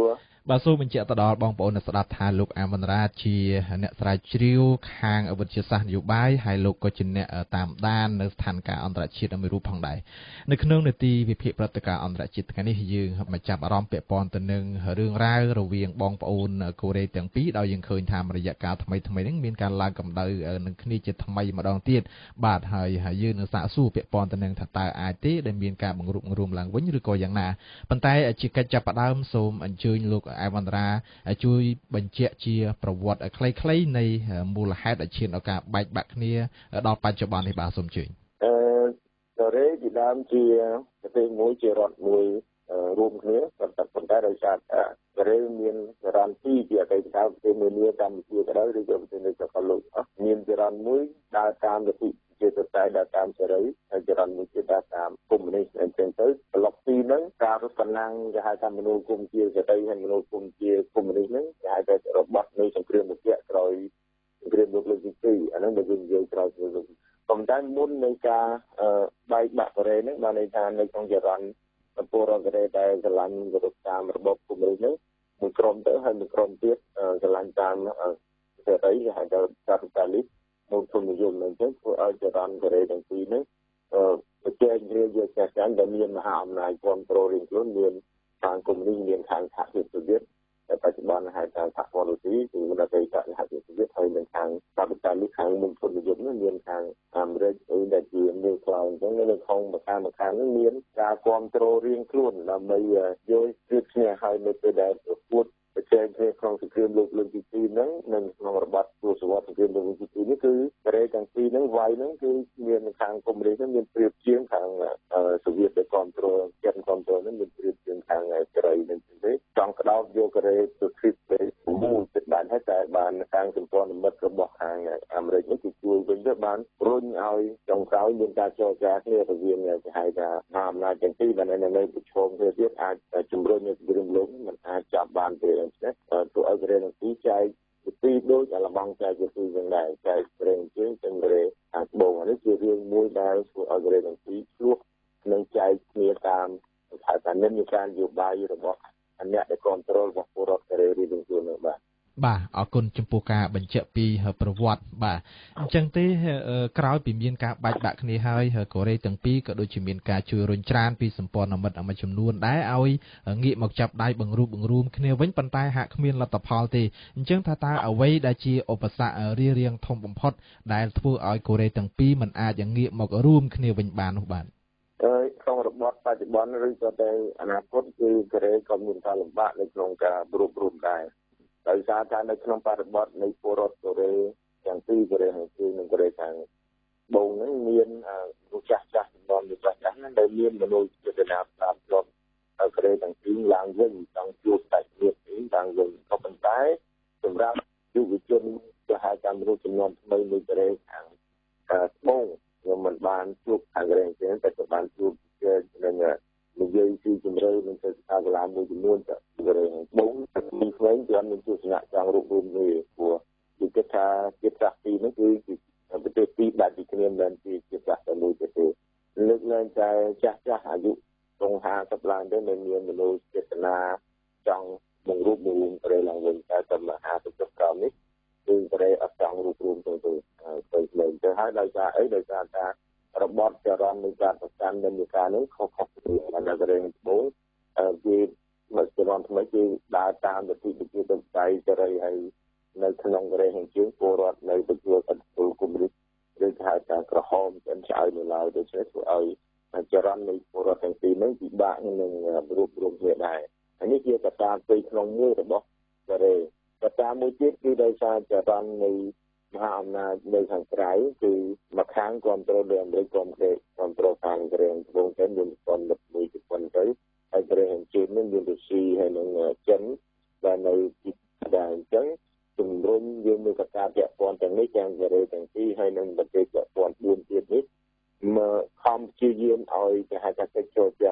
បាទសូមបញ្ជាក់ទៅដល់បងប្អូនអ្នកស្ដាប់ថាលោកអាមនរាជាអ្នកស្រាវជ្រាវខាងវិទ្យាសាស្ត្រនយោបាយហើយលោកក៏ជាអ្នកតាមដាននៅស្ថានភាពអន្តរជាតិមួយរូបផងដែរនៅក្នុងនីតិវិភាគព្រឹត្តិការណ៍អន្តរជាតិថ្ងៃនេះយើងមកចាប់អារម្មណ៍ពាក់ព័ន្ធទៅនឹងរឿងរ៉ាវរវាងបងប្អូនកូរ៉េទាំងពីរដោយយើងឃើញថារយៈកាលថ្មីនេះមានការឡើងកម្ដៅនឹងគ្នាជាថ្មីម្ដងទៀតបាទហើយយើងនឹងសាកសួរពាក់ព័ន្ធទៅនឹងថាតើអាចទេដែលមានការបង្រួបបង្រួមឡើងវិញឬក៏យ៉ាងណាប៉ុន្តែជាកិច្ចចាប់ផ្ដើមសូមអញ្ជើញលោកអាវណ្ណរាជួយបញ្ជាក់ជាប្រវត្តិខ្លីៗនៃមូលហេតុដែលឈានដល់ការបែកបាក់គ្នាដល់បច្ចុប្បន្ននេះបាទសូមអញ្ជើញកូរ៉េពីដើមជាប្រទេសមួយជារដ្ឋមួយរួមគ្នាប៉ុន្តែដោយសារកូរ៉េមានចរន្តពីរជាអតីតកាលប្រទេសមួយនេះកម្ពុជាក៏ដោយឬក៏ប្រទេសនៅចក្រលោកមានចរន្តមួយដើរតាមលទ្ធិជាសរសៃដើរតាមសេរីហើយចរន្តមួយទៀតដើរតាមកុម្មុយនីសអញ្ចឹងទៅប្លុកពីរហ្នឹងការរត់ប្រណាំងគេហៅថាមនោគមជាសេរីហើយមនោគមជាកុម្មុយនីសហ្នឹងគេហៅថារបស់នៃសង្គ្រាមលោកក្រោយសង្គ្រាមលោកលើកទី2អាហ្នឹងបើយើងនិយាយក្រោយប៉ុន្តែមុននៃការបែកបាក់កូរ៉េហ្នឹងបានន័យថានៅក្នុងចរន្តពលរដ្ឋកូរ៉េដែលឆ្លាញ់របបតាមរបបកុម្មុយនីសហ្នឹងមួយក្រុមទៅហើយមួយក្រុមទៀតឆ្លាញ់តាមសេរីគេហៅថាកាពីតាលីសមកធននិយមហ្នឹងទៅធ្វើឲ្យចរន្តកូរ៉េទាំងពីរហ្នឹងប្រជែងគ្នាយកចាស់ចាស់ដែលមានមហាអំណាចគ្រប់គ្រងរៀងខ្លួនមានខាងកុម្មុយនីសមានខាងសហភាពសូវៀតតែបច្ចុប្បន្នហៅថាសហព័ន្ធរុស្ស៊ីគឺមិនដែលសហភាពសូវៀតហើយនឹងខាងកាពីតាលីសខាងមុនធននិយមហ្នឹងមានខាងអាមេរិកដែលជាមួយខ្លោងអញ្ចឹងនៅក្នុងម្ខាងហ្នឹងមានការគ្រប់គ្រងរៀងខ្លួនដើម្បីយកជឿគ្នាឲ្យនៅពេលដែលពួតប្រជែងគ្នាក្នុងសង្គ្រាមលោកលើកទី2ហ្នឹងនិងក្នុងរបបទសវត្សរ៍សង្គ្រាមលោកលើកទី2នេះគឺកូរ៉េទាំងពីរហ្នឹងវាយហ្នឹងគឺមានខាងកុម្មុយនីសហ្នឹងមានព្រៀបជាងខាងសូវៀតដែលគ្រប់គ្រងចិនគ្រប់គ្រងហ្នឹងមានព្រៀបជាងខាងកូរ៉េហ្នឹងទេចង់ក្តោបយកកូរ៉េទៅគ្រីបទៅមួយទឹកបានហើយតែបានខាងសម្ព័ន្ធមិត្តរបស់ខាងអាមេរិកនេះគឺជួយវិញទៅបានរុញឲ្យចុងក្រោយមានការចរចាគ្នារវាងគេហៅថាមហាអំណាចទាំងពីរបាននៅប្រឈមគ្នាទៀតអាចជំរុញឲ្យសង្គ្រាមលោកមិនអាចចាប់បានទេទេធ្វើឲ្យកូរ៉េទាំងពីរចែកពីដូចអាឡម៉ង់ចែកពីយ៉ាងដែរចែកប្រេងជើងទាំងកូរ៉េខាងត្បូងនេះជារឿងមួយដែលធ្វើឲ្យកូរ៉េទាំងពីរឆ្លោះនឹងចែកគ្នាតាមហៅថានិន្នាការនយោបាយរបស់អ្នកដែលគ្រប់គ្រងរបស់ពលរដ្ឋកូរ៉េរៀងខ្លួននោះបាទអរគុណចំពោះការបញ្ជាក់ពីប្រវត្តិបាទអញ្ចឹងទេក្រោយពីមានការបែកបាក់គ្នាហើយកូរ៉េទាំងពីរក៏ដូចជាមានការជួយរុញច្រានពីសម្ព័ន្ធមិត្តមួយចំនួនដែរឲ្យងាកមកចាប់ដៃបង្រួបបង្រួមគ្នាវិញប៉ុន្តែហាក់គ្មានលទ្ធផលទេអញ្ចឹងថាតើអ្វីដែលជាឧបសគ្គរៀងធំបំផុតដែលធ្វើឲ្យកូរ៉េទាំងពីរមិនអាចងាកមករួមគ្នាវិញបាននោះបាទក្នុងរបបបច្ចុប្បន្នឬក៏តែអនាគតគឺកូរ៉េក៏មានការលំបាកនៅក្នុងការរួបរวมដែរដោយសារថានៅក្នុងបរិបទនៃពលរដ្ឋកូរ៉េទាំងពីរកូរ៉េខាងជើងនិងកូរ៉េខាងត្បូងហ្នឹងមានមនុស្សចាស់ចំនួនចាស់ហ្នឹងដែលមានមនុស្សចេតនាប្រាប់ជាប់កូរ៉េទាំងពីរឡើងវិញចង់ជួបតែគ្នាឡើងវិញក៏ប៉ុន្តែសម្រាប់យុវជនគេហៅថាមនុស្សចំនួនថ្មីនៃកូរ៉េខាងត្បូងខ្ញុំមិនបានជួបខាងកូរ៉េទេតែក៏បានជួបនឹងនិយាយពីជំរឿននឹងទៅសាលាកន្លងមួយចំនួនទៅកូរ៉េបងពីផ្សេងគាត់មានទស្សនៈចង់រួបរวมគ្នាព្រោះគឺគិតថាជាតិសាសន៍ទីនេះគឺប្រទេសពីរដាច់ពីគ្នាមិនជាជាតិសាសន៍តែមួយទេលើកឡើងតែចាស់អាយុក្នុង50ឡើងទៅមានមនុស្សចេតនាចង់បង្រួបបង្រួមកូរ៉េឡើងវិញតែ50ក្រោមនេះគឺកូរ៉េអត់ចង់រួបរวมទៅទៅហើយដោយសារថារបបចរន្តនៃការប្រកាន់និន្នាការនេះខុសពីអាកូរ៉េត្បូងគេមកចរន្តថ្មីគេដើរតាមលទ្ធិប្រជាធិបតេយ្យសេរីហើយនៅក្នុងកូរ៉េខាងជើងពលរដ្ឋនៅទទួលឥទ្ធិពលកុម្មុយនីសឬថាការក្រហមចិនឆ្អើយនៅឡើយដូច្នេះធ្វើឲ្យចរន្តនៃពលរដ្ឋទាំងពីរនេះពិបាកនឹងរួបរวมគ្នាដែរហើយនេះជាកត្តាផ្ទៃក្នុងមួយរបស់កូរ៉េកត្តាមួយទៀតគឺដោយសារចរន្តនៃមហាអំណាចនៅខាងក្រៅគឺមកខាងគ្រប់គ្រងដោយអាមេរិកគ្រប់គ្រងខាងកូរ៉េត្បូងទៅមានប៉ុនមួយជប៉ុនទៅហើយកូរ៉េខាងជើងនឹងមានរុស្ស៊ីហើយនឹងចិនដែលនៅទីដែរអញ្ចឹងជំរុញយើងនៅកត្តាពាក់ព័ន្ធទាំងនេះទាំងកូរ៉េទាំងពីរហើយនឹងប្រទេសពាក់ព័ន្ធ4ទៀតនេះមកខំព្យាយាមឲ្យគេហៅថាកិច្ចចរចា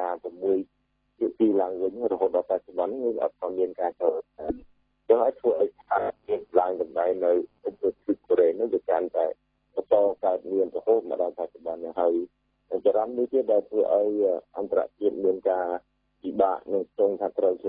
6ជាទីឡើងវិញរហូតដល់បច្ចុប្បន្នគឺអត់ទាន់មានការចរចាចឹងឲ្យធ្វើឲ្យមានឡើងតម្លៃនៅប្រទេសកូរ៉េនោះវាកាន់តែបន្តកើតមានរហូតមកដល់បច្ចុប្បន្នហើយចរន្តនេះទៀតដែលធ្វើឲ្យអន្តរជាតិមានការពិបាកនឹងស្ទង់ថាត្រូវធ្វើ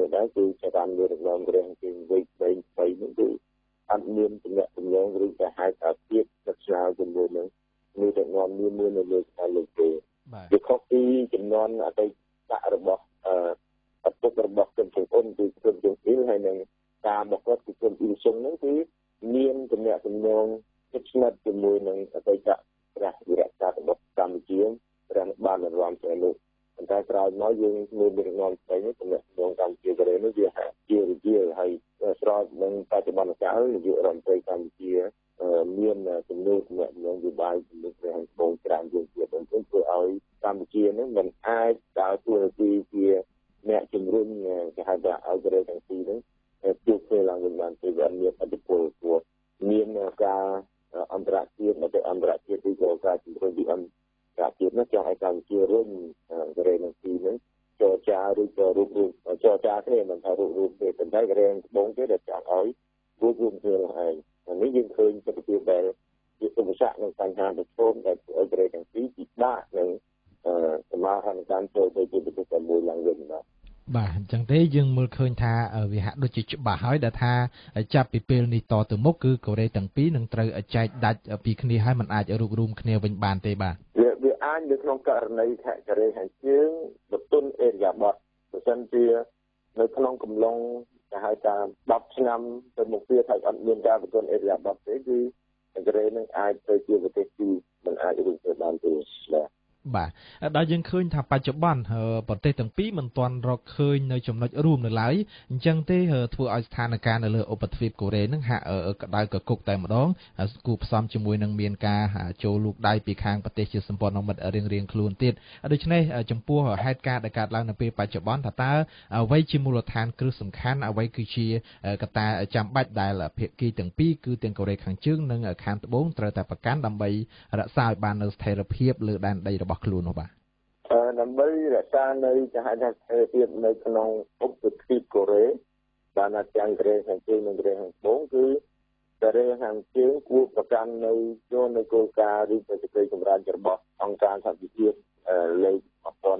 ដែរគឺជាបានមានរំលងរឿងជាវិទ្យាស្វ័យនោះគឺអត់មានទំនាក់ទំនងឬក៏ហេតុអាពាហ៍ស្និទ្ធស្នាលជាមួយនឹងមានតែនាំមាននៅលើខាងលើទេវាខុសពីចំនួនអតីតរបស់ឪពុករបស់ជនជាតិអូនគឺជនជាតិអ៊ីលហើយនឹងការមកគាត់គឺជនអ៊ីលសុងហ្នឹងគឺមានទំនាក់ទំនងជិតស្និទ្ធជាមួយនឹងអតីតព្រះវិរៈការបស់កម្ពុជាព្រះបានរំចាយនោះប៉ុន្តែក្រោយមកយើងមានរំលងស្អីនេះទំនាក់ទំនងកម្ពុជាកូរ៉េនោះវាហាក់ជារយល់ហើយស្របនឹងបច្ចុប្បន្នកាលនាយករដ្ឋមន្ត្រីកម្ពុជាមានទំនួលទំនាក់ទំនងវិបាយជាមួយព្រះអង្គបងច្រើនជាងទៀតនឹងធ្វើឲ្យកម្ពុជានឹងមិនអាចដើរតួនាទីជាអ្នកជំរុញគេហៅថាឲ្យកូរ៉េទាំងពីរនឹងជួបគ្នាឡើងវិញបានពីវាមានអធិពលព្រោះមានការអន្តរជាតិមកទៅអន្តរជាតិឬក៏ការជំរុញពីអន្តរជាតិនោះចង់ឲ្យកម្ពុជារុញកូរ៉េទាំងពីរនឹងចរចាឬក៏រួបរวมចរចាគ្នាមិនថារួបរวมទេប៉ុន្តែកូរ៉េត្បូងគេដែលចង់ឲ្យរួបរวมគ្នាឡើងឯងនេះយើងឃើញទស្សនវិជ្ជាដែលជាឧបសគ្គនិងបញ្ហាប្រឈមដែលធ្វើឲ្យកូរ៉េទាំងពីរពិបាកនឹងសមាហរណកម្មចូលទៅជាប្រទេសតែមួយឡើងវិញបាទបាទអញ្ចឹងទេយើងមើលឃើញថាវាហាក់ដូចជាច្បាស់ហើយដែលថាចាប់ពីពេលនេះតទៅមុខគឺកូរ៉េទាំងពីរនឹងត្រូវចែកដាច់ពីគ្នាហើយមិនអាចរួបរวมគ្នាវិញបានទេបាទវាអាចនៅក្នុងករណីថាកូរ៉េខាងជើងបន្ទន់អេរយាបតបើសិនជានៅក្នុងកំឡុងគេហៅថា10ឆ្នាំទៅមុខទៀតហើយអត់មានការបន្ទន់អេរយាបតទេគឺកូរ៉េនឹងអាចទៅជាប្រទេសទីមិនអាចរួបរวมបានទេបាទដល់យើងឃើញថាបច្ចុប្បន្នប្រទេសទាំងពីរមិនទាន់រកឃើញនៅចំណុចរួមនៅឡើយអញ្ចឹងទេធ្វើឲ្យស្ថានភាពនៅលើឧបទ្វីបកូរ៉េនឹងហាក់ក្តៅកគុកតែម្ដងគូផ្សំជាមួយនឹងមានការចូលលូកដៃពីខាងប្រទេសជាសម្ព័ន្ធមិត្តរៀងខ្លួនទៀតដូច្នេះចំពោះហេតុការណ៍ដែលកើតឡើងនៅពេលបច្ចុប្បន្នថាតើអ្វីជាមូលដ្ឋានគ្រឹះសំខាន់អ្វីគឺជាកត្តាចាំបាច់ដែលភាគីទាំងពីរគឺទាំងកូរ៉េខាងជើងនិងខាងត្បូងត្រូវតែប្រកាន់ដើម្បីរក្សាឲ្យបាននូវស្ថិរភាពលើដែនដីរបស់ខ្លួននោះបាទដើម្បីរក្សានៅចហត្ថស្ថិរភាពនៅក្នុងឧបទ្វីបកូរ៉េបានទាំងកូរ៉េខាងជើងនិងកូរ៉េខាងត្បូងគឺកូរ៉េខាងជើងគួរប្រកាន់នៅចូលនៅគោលការណ៍ឬប្រតិបត្តិចម្រើនរបស់អង្គការសហប្រជាជាតិលេខ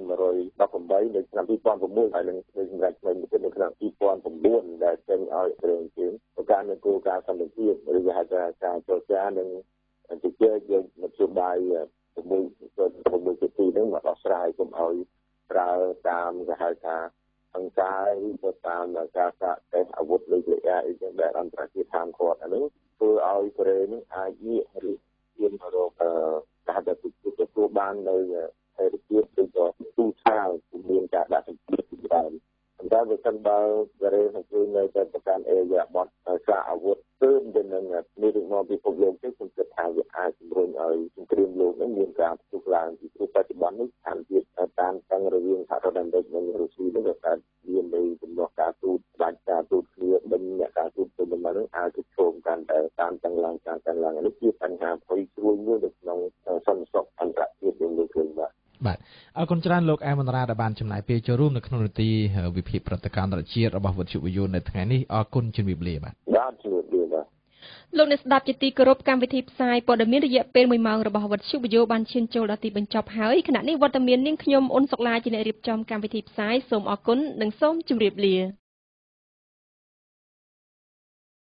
1118នៅឆ្នាំ2006ហើយនឹងសម្រាប់ថ្មីទៀតនៅឆ្នាំ2009ដែលចេញឲ្យកូរ៉េខាងជើងប្រកាន់នៅគោលការណ៍សន្តិភាពឬហៅថាការចរចានិងជជែកយកមធ្យោបាយមួយជាទីនឹងមកដោះស្រាយកុំឲ្យប្រើតាមគេហៅថាអង្គការឬក៏តាមការសាកតេស្តអាវុធលើកលែងអីចឹងដែលអន្តរជាតិហាមឃាត់អានោះធ្វើឲ្យកូរ៉េនឹងអាចងាកឬឈានមករកការដែលទទួលបាននៅហេតុភាពឬក៏ទូថាមានការដាក់សម្ពាធពីដើមប៉ុន្តែបើសិនបើកូរ៉េនឹងជួយនៅតែប្រកាន់អេយ៉ាបតសារអាវុធគឺទៅនឹងមានរឿងមកពីពិភពលោកទេខ្ញុំគិតថាវាអាចជំរុញឲ្យសង្គ្រាមលោកនឹងមានការផ្ទុះឡើងពីបច្ចុប្បន្ននេះស្ថានភាពតាមតាំងរវាងសហរដ្ឋអាមេរិកនិងរុស្ស៊ីនឹងក៏កើតមាននៅចំនួនការទូតបាច់ការទូតគ្នាបិញអ្នកការទូតទៅនឹងហ្នឹងអាចប្រឈមកាន់តែតាមតាំងឡើងនេះជាបញ្ហាផ្ទៃស្រួយមួយនៅក្នុងសន្តិសុខអន្តរជាតិយើងលើកឃើញបាទអរគុណច្រើនលោកអែមនរាដែលបានចំណាយពេលចូលរួមនៅក្នុងនីតិវិភាគព្រឹត្តិការណ៍អន្តរជាតិរបស់វិទ្យុវិទ្យុនៅថ្ងៃនេះអរគុណជំរាបលាបាទជំរាបលាបាទលោកអ្នកស្ដាប់ជាទីគោរពកម្មវិធីផ្សាយព័ត៌មានរយៈពេល1ម៉ោងរបស់វិទ្យុវិទ្យុបានឈានចូលដល់ទីបញ្ចប់ហើយខណៈនេះវត្តមាននាងខ្ញុំអ៊ុនសុកឡាជាអ្នករៀបចំកម្មវិធីផ្សាយសូមអរគុណនិងសូមជម្រាបលា